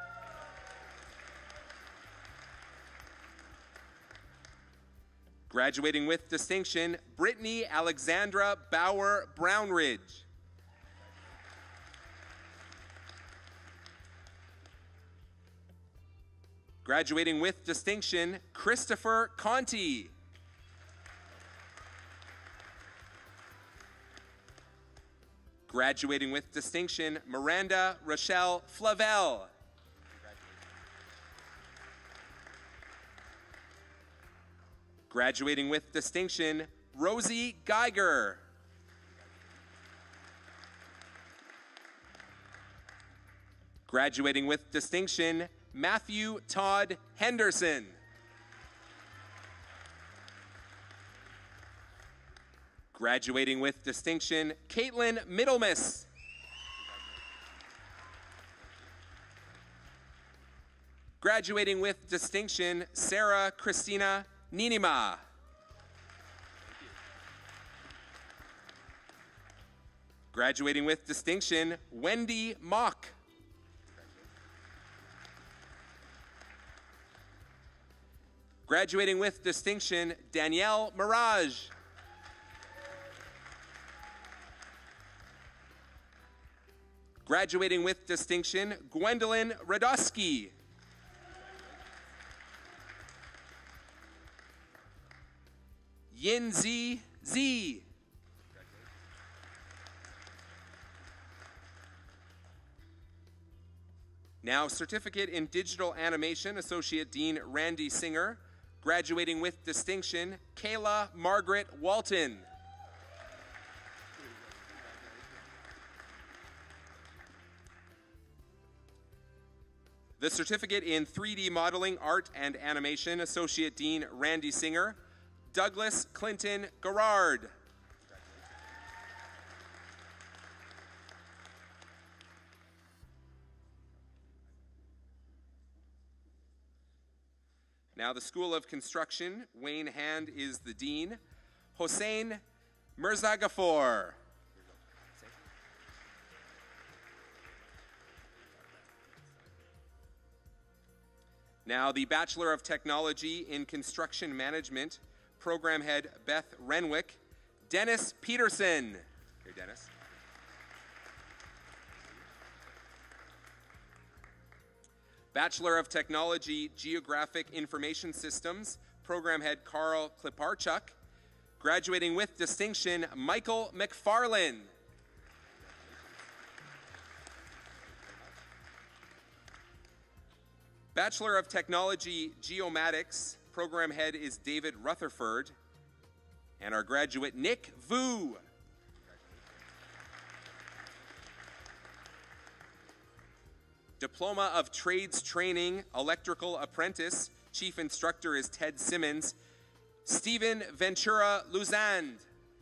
Graduating with distinction, Brittany Alexandra Bauer Brownridge. Graduating with distinction, Christopher Conti. Graduating with distinction, Miranda Rochelle Flavel. Graduating with distinction, Rosie Geiger. Graduating with distinction, Matthew Todd Henderson. Graduating with distinction, Caitlin Middlemas. Graduating with distinction, Sarah Christina Ninima. Graduating with distinction, Wendy Mock. Graduating with distinction, Danielle Mirage. Graduating with distinction, Gwendolyn Radosky. Yinzi Z. Now, Certificate in Digital Animation, Associate Dean Randy Singer. Graduating with distinction, Kayla Margaret Walton. The Certificate in three D Modeling, Art, and Animation, Associate Dean Randy Singer. Douglas Clinton Garrard. Now the School of Construction, Wayne Hand is the Dean. Hossein Mirzagafour. Now the Bachelor of Technology in Construction Management, Program Head Beth Renwick. Dennis Peterson. Here, Dennis. Bachelor of Technology, Geographic Information Systems, Program Head Carl Kliparchuk. Graduating with distinction, Michael McFarlane. Bachelor of Technology, Geomatics, Program Head is David Rutherford. And our graduate, Nick Vu. Diploma of Trades Training, Electrical Apprentice. Chief Instructor is Ted Simmons. Stephen Ventura Luzand.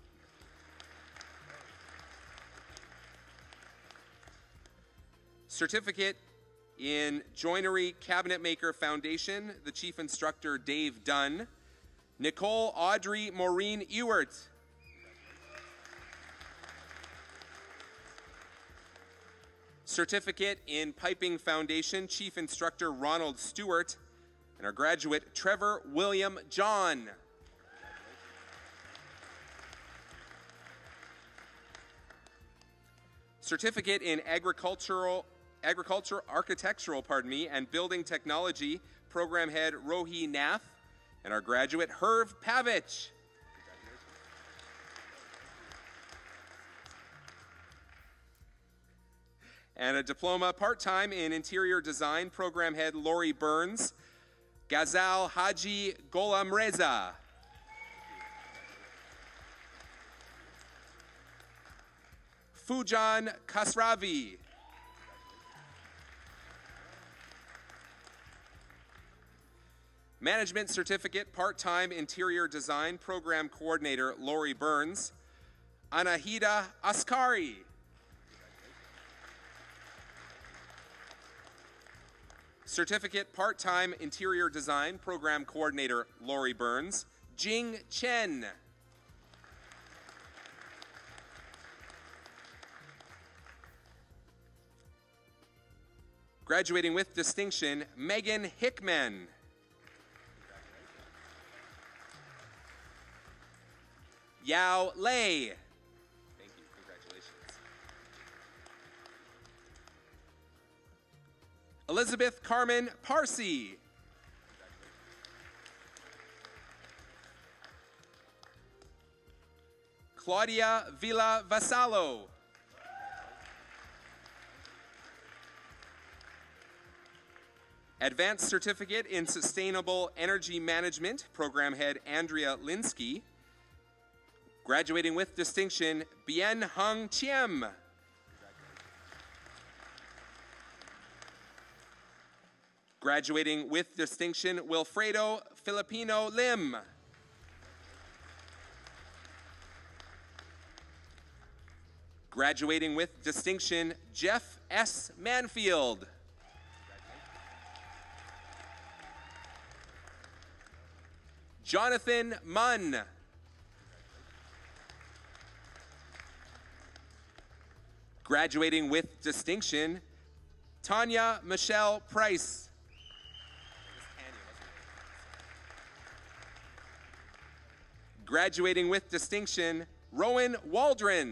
Certificate in Joinery Cabinet Maker Foundation, the Chief Instructor Dave Dunn. Nicole Audrey Maureen Ewert. Certificate in Piping Foundation, Chief Instructor Ronald Stewart, and our graduate Trevor William John. Certificate in Agricultural, Agriculture, Architectural, pardon me, and Building Technology, Program Head Rohi Nath, and our graduate Herv Pavich. And a diploma part-time in Interior Design, Program Head Lori Burns. Ghazal Haji Golamreza. Fujan Kasravi. Management Certificate, Part-Time Interior Design, Program Coordinator Lori Burns. Anahida Askari. Certificate, Part-Time Interior Design, Program Coordinator Lori Burns. Jing Chen. Graduating with distinction, Megan Hickman. Yao Lei. Thank you, congratulations. Elizabeth Carmen Parsi. Claudia Villa Vasallo. Advanced Certificate in Sustainable Energy Management, Program Head Andrea Linsky. Graduating with distinction, Bien Hung Chiem. Graduating with distinction, Wilfredo Filipino Lim. Graduating with distinction, Jeff S. Manfield. Jonathan Munn. Graduating with distinction, Tanya Michelle Price. Graduating with distinction, Rowan Waldron.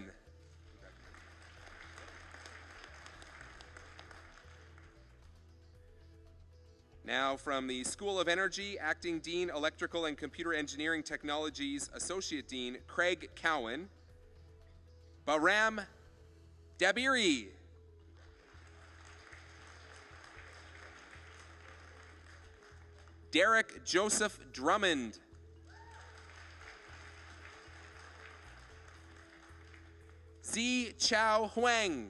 Now from the School of Energy, Acting Dean, Electrical and Computer Engineering Technologies, Associate Dean, Craig Cowan. Bahram Dabiri. Derek Joseph Drummond. Zi Chao Huang.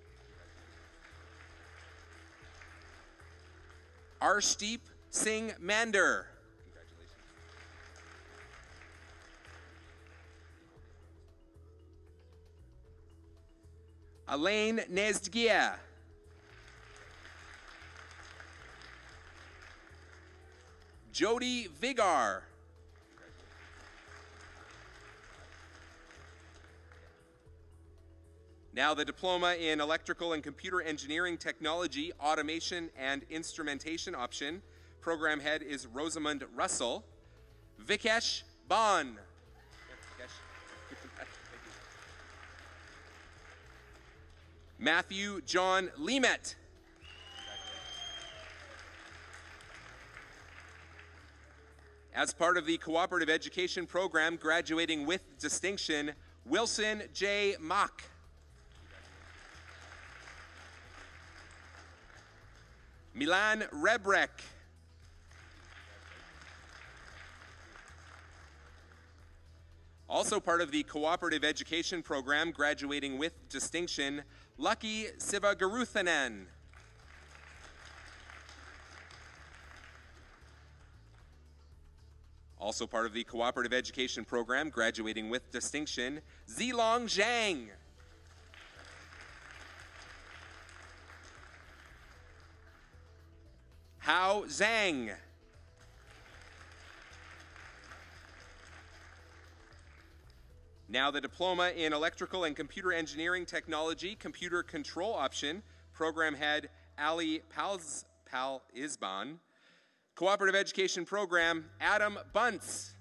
Arshdeep Singh Mander. Congratulations. Elaine Nezdgia. Jody Vigar. Now the diploma in Electrical and Computer Engineering Technology, Automation and Instrumentation option. Program head is Rosamund Russell. Vikesh Bhan. Matthew John Lemet. As part of the Cooperative Education Program, graduating with distinction, Wilson J. Mock. Milan Rebrek. Also part of the Cooperative Education Program, graduating with distinction, Lucky Sivagaruthanan. Also part of the Cooperative Education Program, graduating with distinction, Zilong Zhang. Hao Zhang. Now the diploma in Electrical and Computer Engineering Technology, Computer Control option, program head Ali Pals, Pal Isban. Cooperative Education Program, Adam Bunce.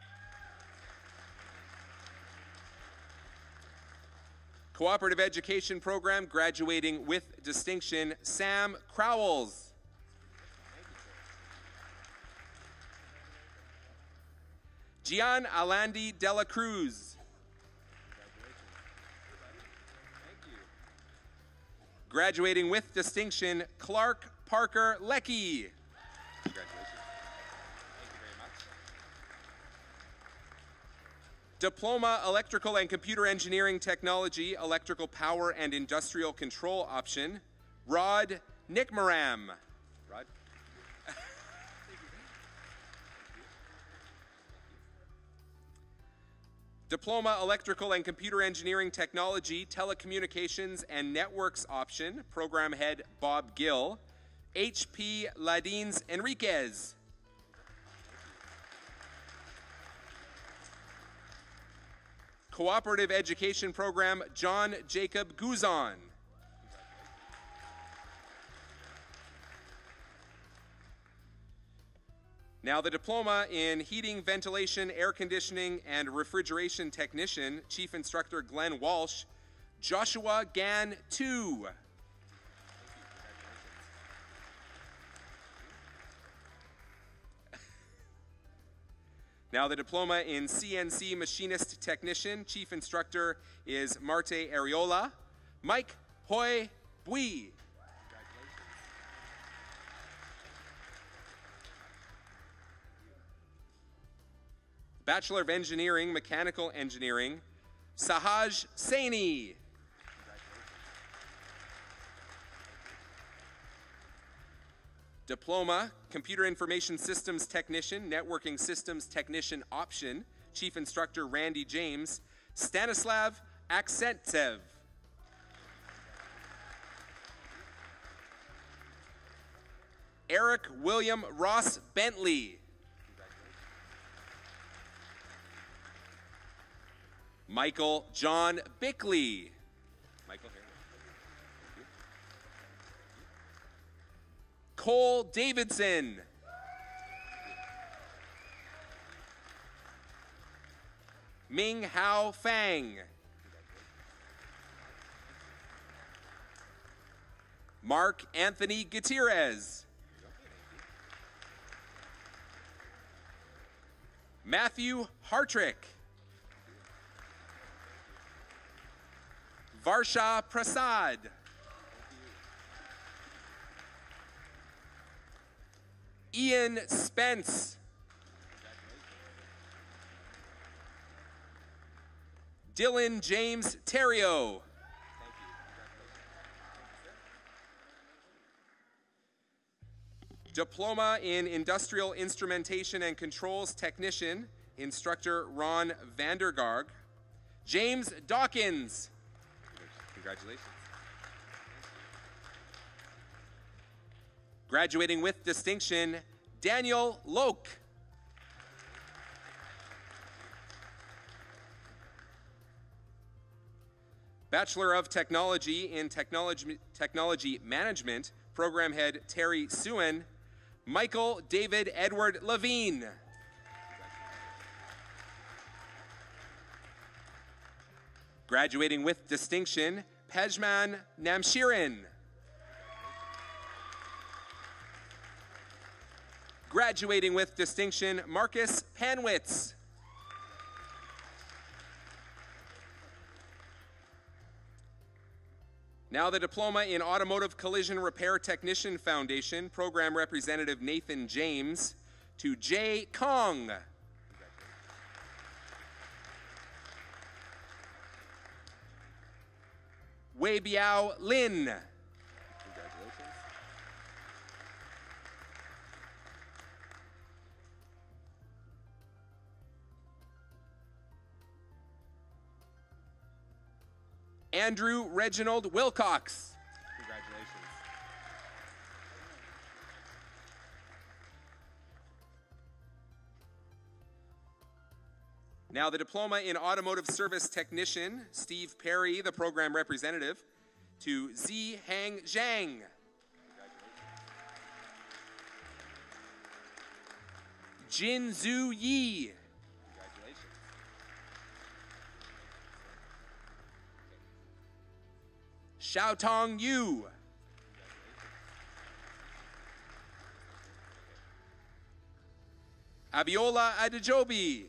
Cooperative Education Program, graduating with distinction, Sam Crowells. Gian Alandi Dela Cruz. Graduating with distinction, Clark Parker Leckie. Congratulations. Thank you very much. Diploma, Electrical and Computer Engineering Technology, Electrical Power and Industrial Control option, Rod Nickmaram. Rod? Diploma, Electrical and Computer Engineering Technology, Telecommunications and Networks option, program head Bob Gill. H P Ladines Enriquez. Cooperative Education Program, John Jacob Guzon. Now the diploma in Heating, Ventilation, Air Conditioning, and Refrigeration Technician, Chief Instructor Glenn Walsh, Joshua Gann two. Now the diploma in C N C Machinist Technician, Chief Instructor is Marte Areola, Mike Hoy Bui. Bachelor of Engineering, Mechanical Engineering, Sahaj Saini. Diploma, Computer Information Systems Technician, Networking Systems Technician option, Chief Instructor Randy James, Stanislav Aksentsev. Eric William Ross Bentley. Michael John Bickley. Michael, here. Cole Davidson. Ming Hao Fang. Mark Anthony Gutierrez. Matthew Hartrick. Varsha Prasad. Ian Spence. Dylan James Terrio. Diploma in Industrial Instrumentation and Controls Technician, Instructor Ron Vandergarg. James Dawkins. Congratulations. Graduating with distinction, Daniel Loke. Bachelor of Technology in Technology, Technology Management, Program Head Terry Suen. Michael David Edward Levine. Graduating with distinction, Pejman Namshirin. Graduating with distinction, Marcus Panwitz. Now the diploma in Automotive Collision Repair Technician Foundation, Program Representative Nathan James, to Jay Kong. Wei Biao Lin. Congratulations. Andrew Reginald Wilcox. Congratulations. Now the diploma in Automotive Service Technician, Steve Perry, the program representative, to Zi Hang Zhang. Jin Zhu Yi. Xiaotong Yu. Abiola Adejobi.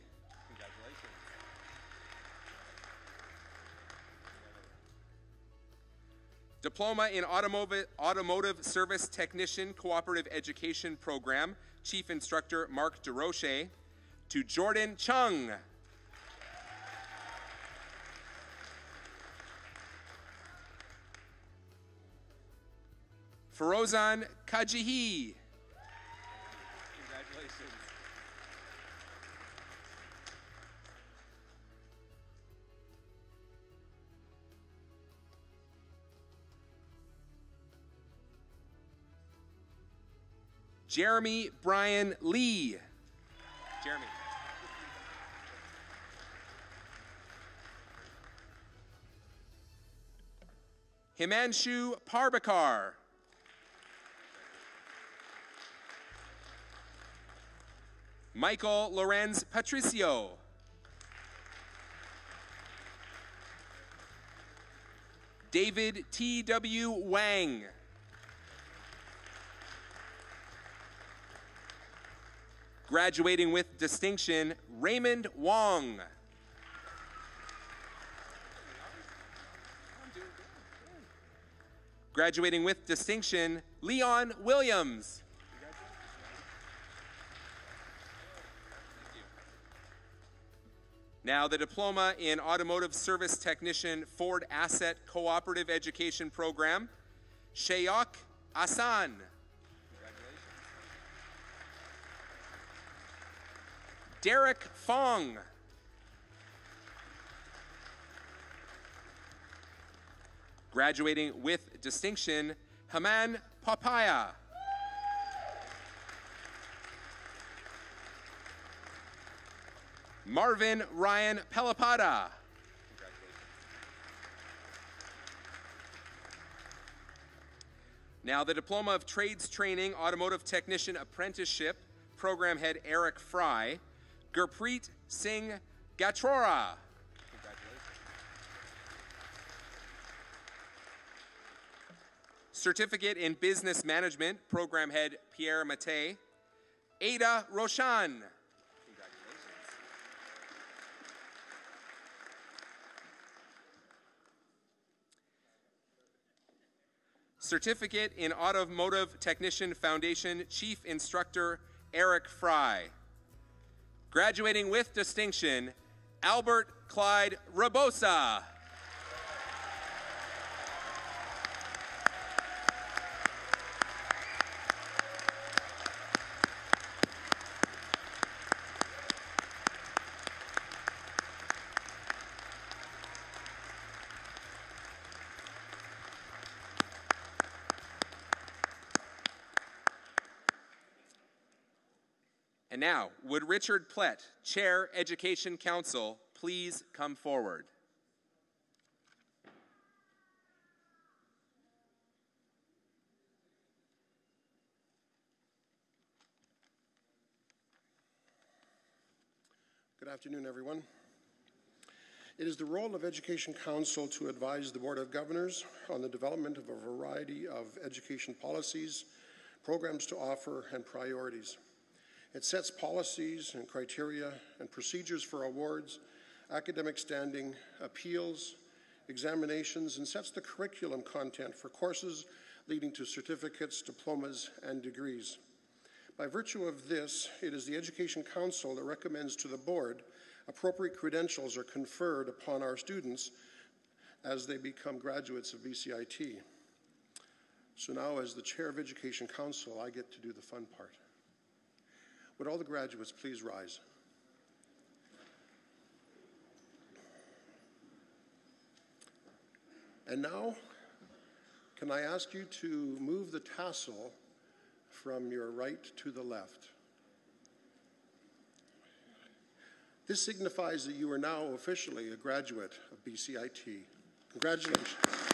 Diploma in Automotive, Automotive Service Technician Cooperative Education Program, Chief Instructor Mark DeRoche, to Jordan Chung. Ferozan Kajihi. Congratulations. Jeremy Brian Lee. Jeremy. Himanshu Parbakar. Michael Lorenz Patricio. David T W Wang. Graduating with distinction, Raymond Wong. Graduating with distinction, Leon Williams. Now the diploma in Automotive Service Technician Ford Asset Cooperative Education Program, Shayok Asan. Derek Fong. Graduating with distinction, Haman Papaya. Marvin Ryan Pelapada. Now the Diploma of Trades Training Automotive Technician Apprenticeship, Program Head Eric Fry, Gurpreet Singh Gatrora. Certificate in Business Management, Program Head Pierre Matte, Ada Roshan. Congratulations. Certificate in Automotive Technician Foundation, Chief Instructor Eric Fry. Graduating with distinction, Albert Clyde Rabosa. And now, would Richard Plett, Chair, Education Council, please come forward? Good afternoon, everyone. It is the role of Education Council to advise the Board of Governors on the development of a variety of education policies, programs to offer, and priorities. It sets policies and criteria and procedures for awards, academic standing, appeals, examinations, and sets the curriculum content for courses leading to certificates, diplomas, and degrees. By virtue of this, it is the Education Council that recommends to the Board appropriate credentials are conferred upon our students as they become graduates of B C I T. So now, as the Chair of Education Council, I get to do the fun part. Would all the graduates please rise? And now, can I ask you to move the tassel from your right to the left? This signifies that you are now officially a graduate of B C I T. Congratulations.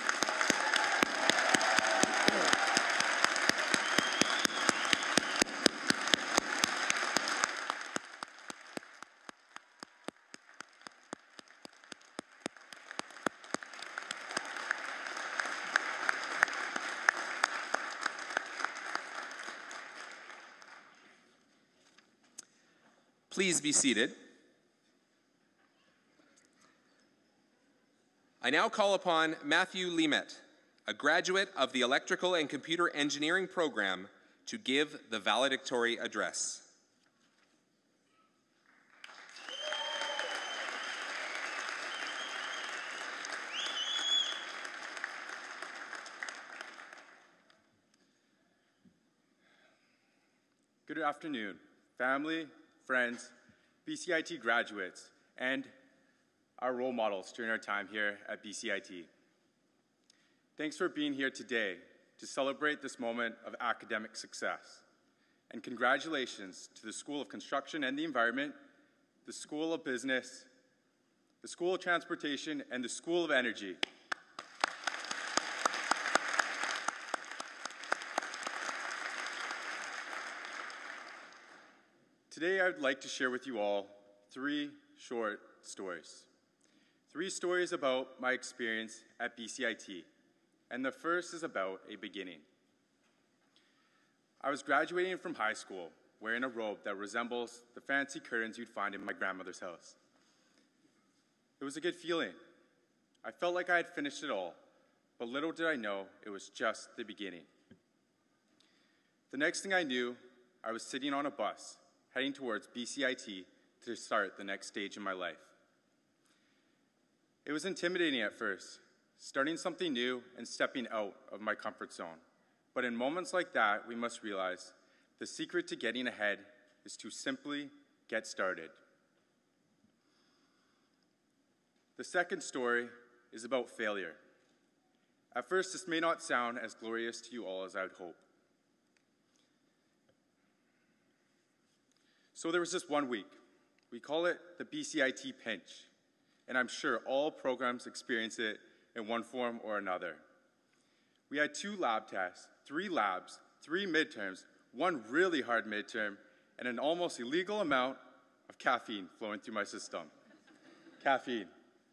Please be seated. I now call upon Matthew Lemet, a graduate of the Electrical and Computer Engineering program, to give the valedictory address. Good afternoon, family, friends, B C I T graduates, and our role models during our time here at B C I T. Thanks for being here today to celebrate this moment of academic success. And congratulations to the School of Construction and the Environment, the School of Business, the School of Transportation, and the School of Energy. Today, I would like to share with you all three short stories. Three stories about my experience at B C I T, and the first is about a beginning. I was graduating from high school wearing a robe that resembles the fancy curtains you'd find in my grandmother's house. It was a good feeling. I felt like I had finished it all, but little did I know it was just the beginning. The next thing I knew, I was sitting on a bus heading towards B C I T to start the next stage in my life. It was intimidating at first, starting something new and stepping out of my comfort zone. But in moments like that, we must realize the secret to getting ahead is to simply get started. The second story is about failure. At first, this may not sound as glorious to you all as I would hope. So there was this one week. We call it the B C I T pinch, and I'm sure all programs experience it in one form or another. We had two lab tests, three labs, three midterms, one really hard midterm, and an almost illegal amount of caffeine flowing through my system. Caffeine.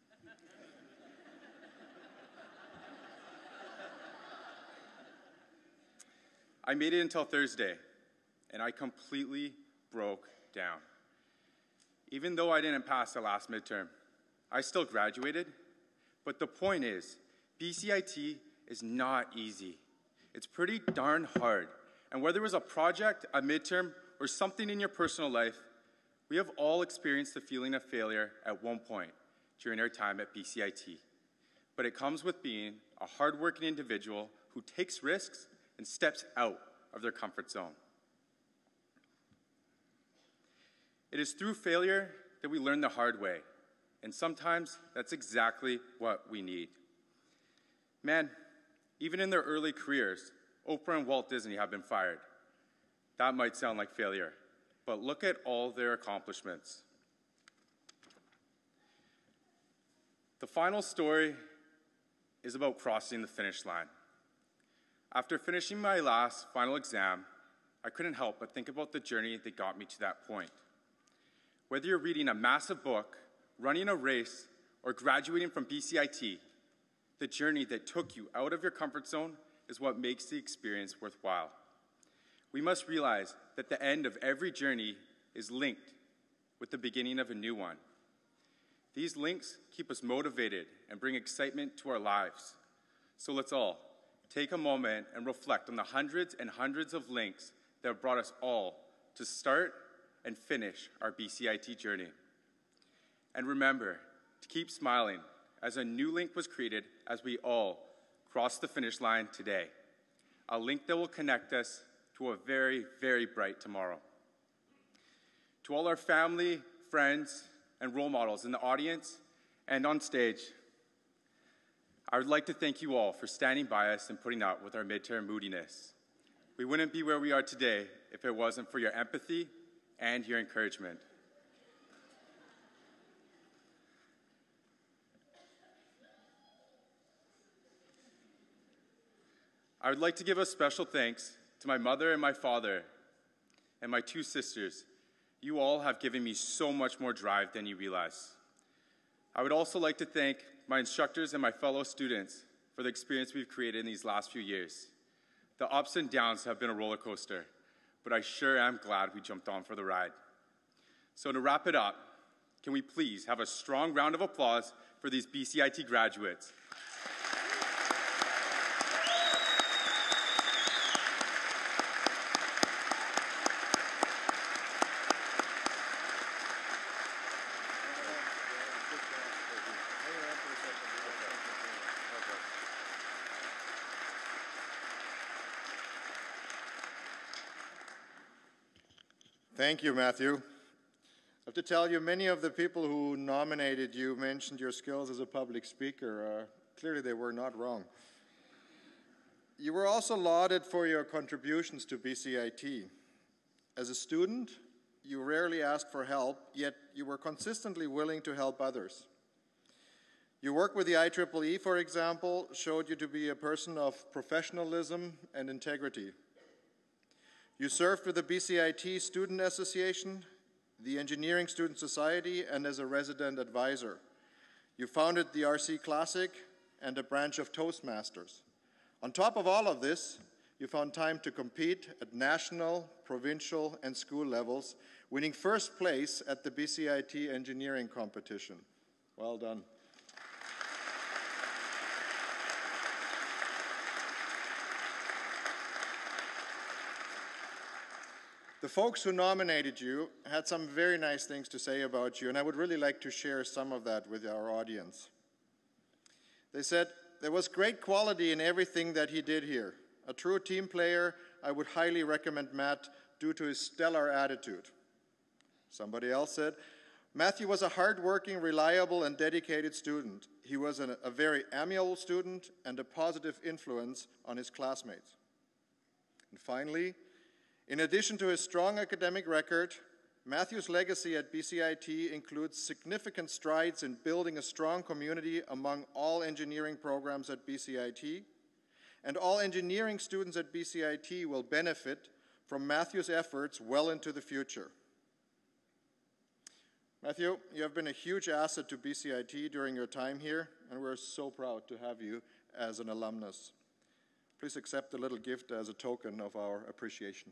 I made it until Thursday, and I completely broke down. Even though I didn't pass the last midterm, I still graduated. But the point is, B C I T is not easy. It's pretty darn hard. And whether it was a project, a midterm, or something in your personal life, we have all experienced the feeling of failure at one point during our time at B C I T. But it comes with being a hardworking individual who takes risks and steps out of their comfort zone. It is through failure that we learn the hard way, and sometimes that's exactly what we need. Man, even in their early careers, Oprah and Walt Disney have been fired. That might sound like failure, but look at all their accomplishments. The final story is about crossing the finish line. After finishing my last final exam, I couldn't help but think about the journey that got me to that point. Whether you're reading a massive book, running a race, or graduating from B C I T, the journey that took you out of your comfort zone is what makes the experience worthwhile. We must realize that the end of every journey is linked with the beginning of a new one. These links keep us motivated and bring excitement to our lives. So let's all take a moment and reflect on the hundreds and hundreds of links that have brought us all to start and finish our B C I T journey. And remember to keep smiling as a new link was created as we all cross the finish line today. A link that will connect us to a very, very bright tomorrow. To all our family, friends, and role models in the audience and on stage, I would like to thank you all for standing by us and putting up with our midterm moodiness. We wouldn't be where we are today if it wasn't for your empathy and your encouragement. I would like to give a special thanks to my mother and my father and my two sisters. You all have given me so much more drive than you realize. I would also like to thank my instructors and my fellow students for the experience we've created in these last few years. The ups and downs have been a roller coaster, but I sure am glad we jumped on for the ride. So to wrap it up, can we please have a strong round of applause for these B C I T graduates? Thank you, Matthew. I have to tell you, many of the people who nominated you mentioned your skills as a public speaker. Uh, clearly, they were not wrong. You were also lauded for your contributions to B C I T. As a student, you rarely asked for help, yet you were consistently willing to help others. Your work with the I triple E, for example, showed you to be a person of professionalism and integrity. You served with the B C I T Student Association, the Engineering Student Society, and as a resident advisor. You founded the R C Classic and a branch of Toastmasters. On top of all of this, you found time to compete at national, provincial, and school levels, winning first place at the B C I T engineering competition. Well done. The folks who nominated you had some very nice things to say about you, and I would really like to share some of that with our audience. They said, there was great quality in everything that he did here. A true team player, I would highly recommend Matt due to his stellar attitude. Somebody else said, Matthew was a hardworking, reliable, and dedicated student. He was an, a very amiable student and a positive influence on his classmates. And finally, in addition to his strong academic record, Matthew's legacy at B C I T includes significant strides in building a strong community among all engineering programs at B C I T, and all engineering students at B C I T will benefit from Matthew's efforts well into the future. Matthew, you have been a huge asset to B C I T during your time here, and we're so proud to have you as an alumnus. Please accept a little gift as a token of our appreciation.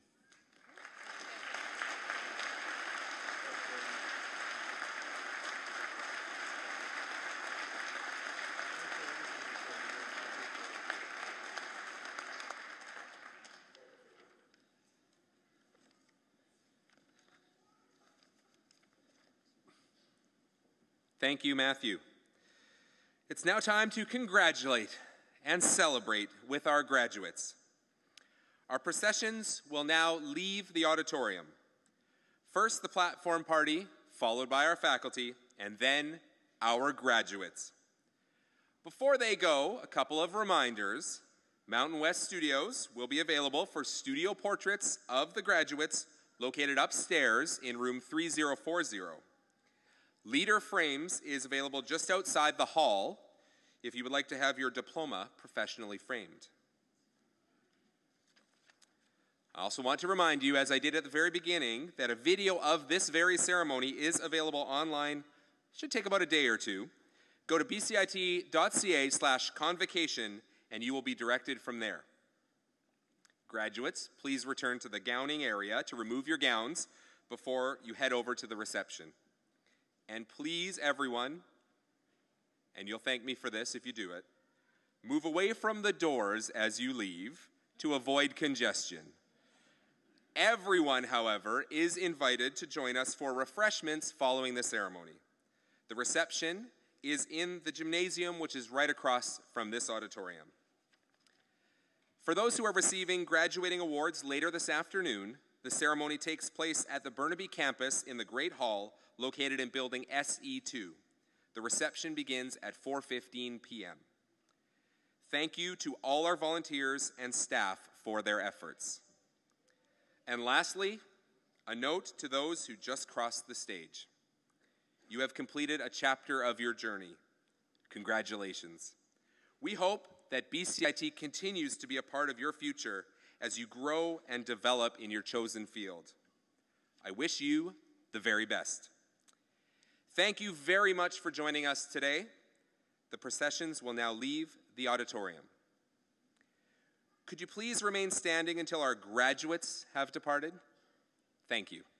Thank you, Matthew. It's now time to congratulate and celebrate with our graduates. Our processions will now leave the auditorium. First, the platform party, followed by our faculty, and then our graduates. Before they go, a couple of reminders. Mountain West Studios will be available for studio portraits of the graduates located upstairs in room three zero four zero. Leader Frames is available just outside the hall if you would like to have your diploma professionally framed. I also want to remind you, as I did at the very beginning, that a video of this very ceremony is available online. It should take about a day or two. Go to b c i t dot c a slash convocation and you will be directed from there. Graduates, please return to the gowning area to remove your gowns before you head over to the reception. And please, everyone, and you'll thank me for this if you do it, move away from the doors as you leave to avoid congestion. Everyone, however, is invited to join us for refreshments following the ceremony. The reception is in the gymnasium, which is right across from this auditorium. For those who are receiving graduating awards later this afternoon, the ceremony takes place at the Burnaby campus in the Great Hall, located in building S E two. The reception begins at four fifteen p m Thank you to all our volunteers and staff for their efforts. And lastly, a note to those who just crossed the stage. You have completed a chapter of your journey. Congratulations. We hope that B C I T continues to be a part of your future as you grow and develop in your chosen field. I wish you the very best. Thank you very much for joining us today. The processions will now leave the auditorium. Could you please remain standing until our graduates have departed? Thank you.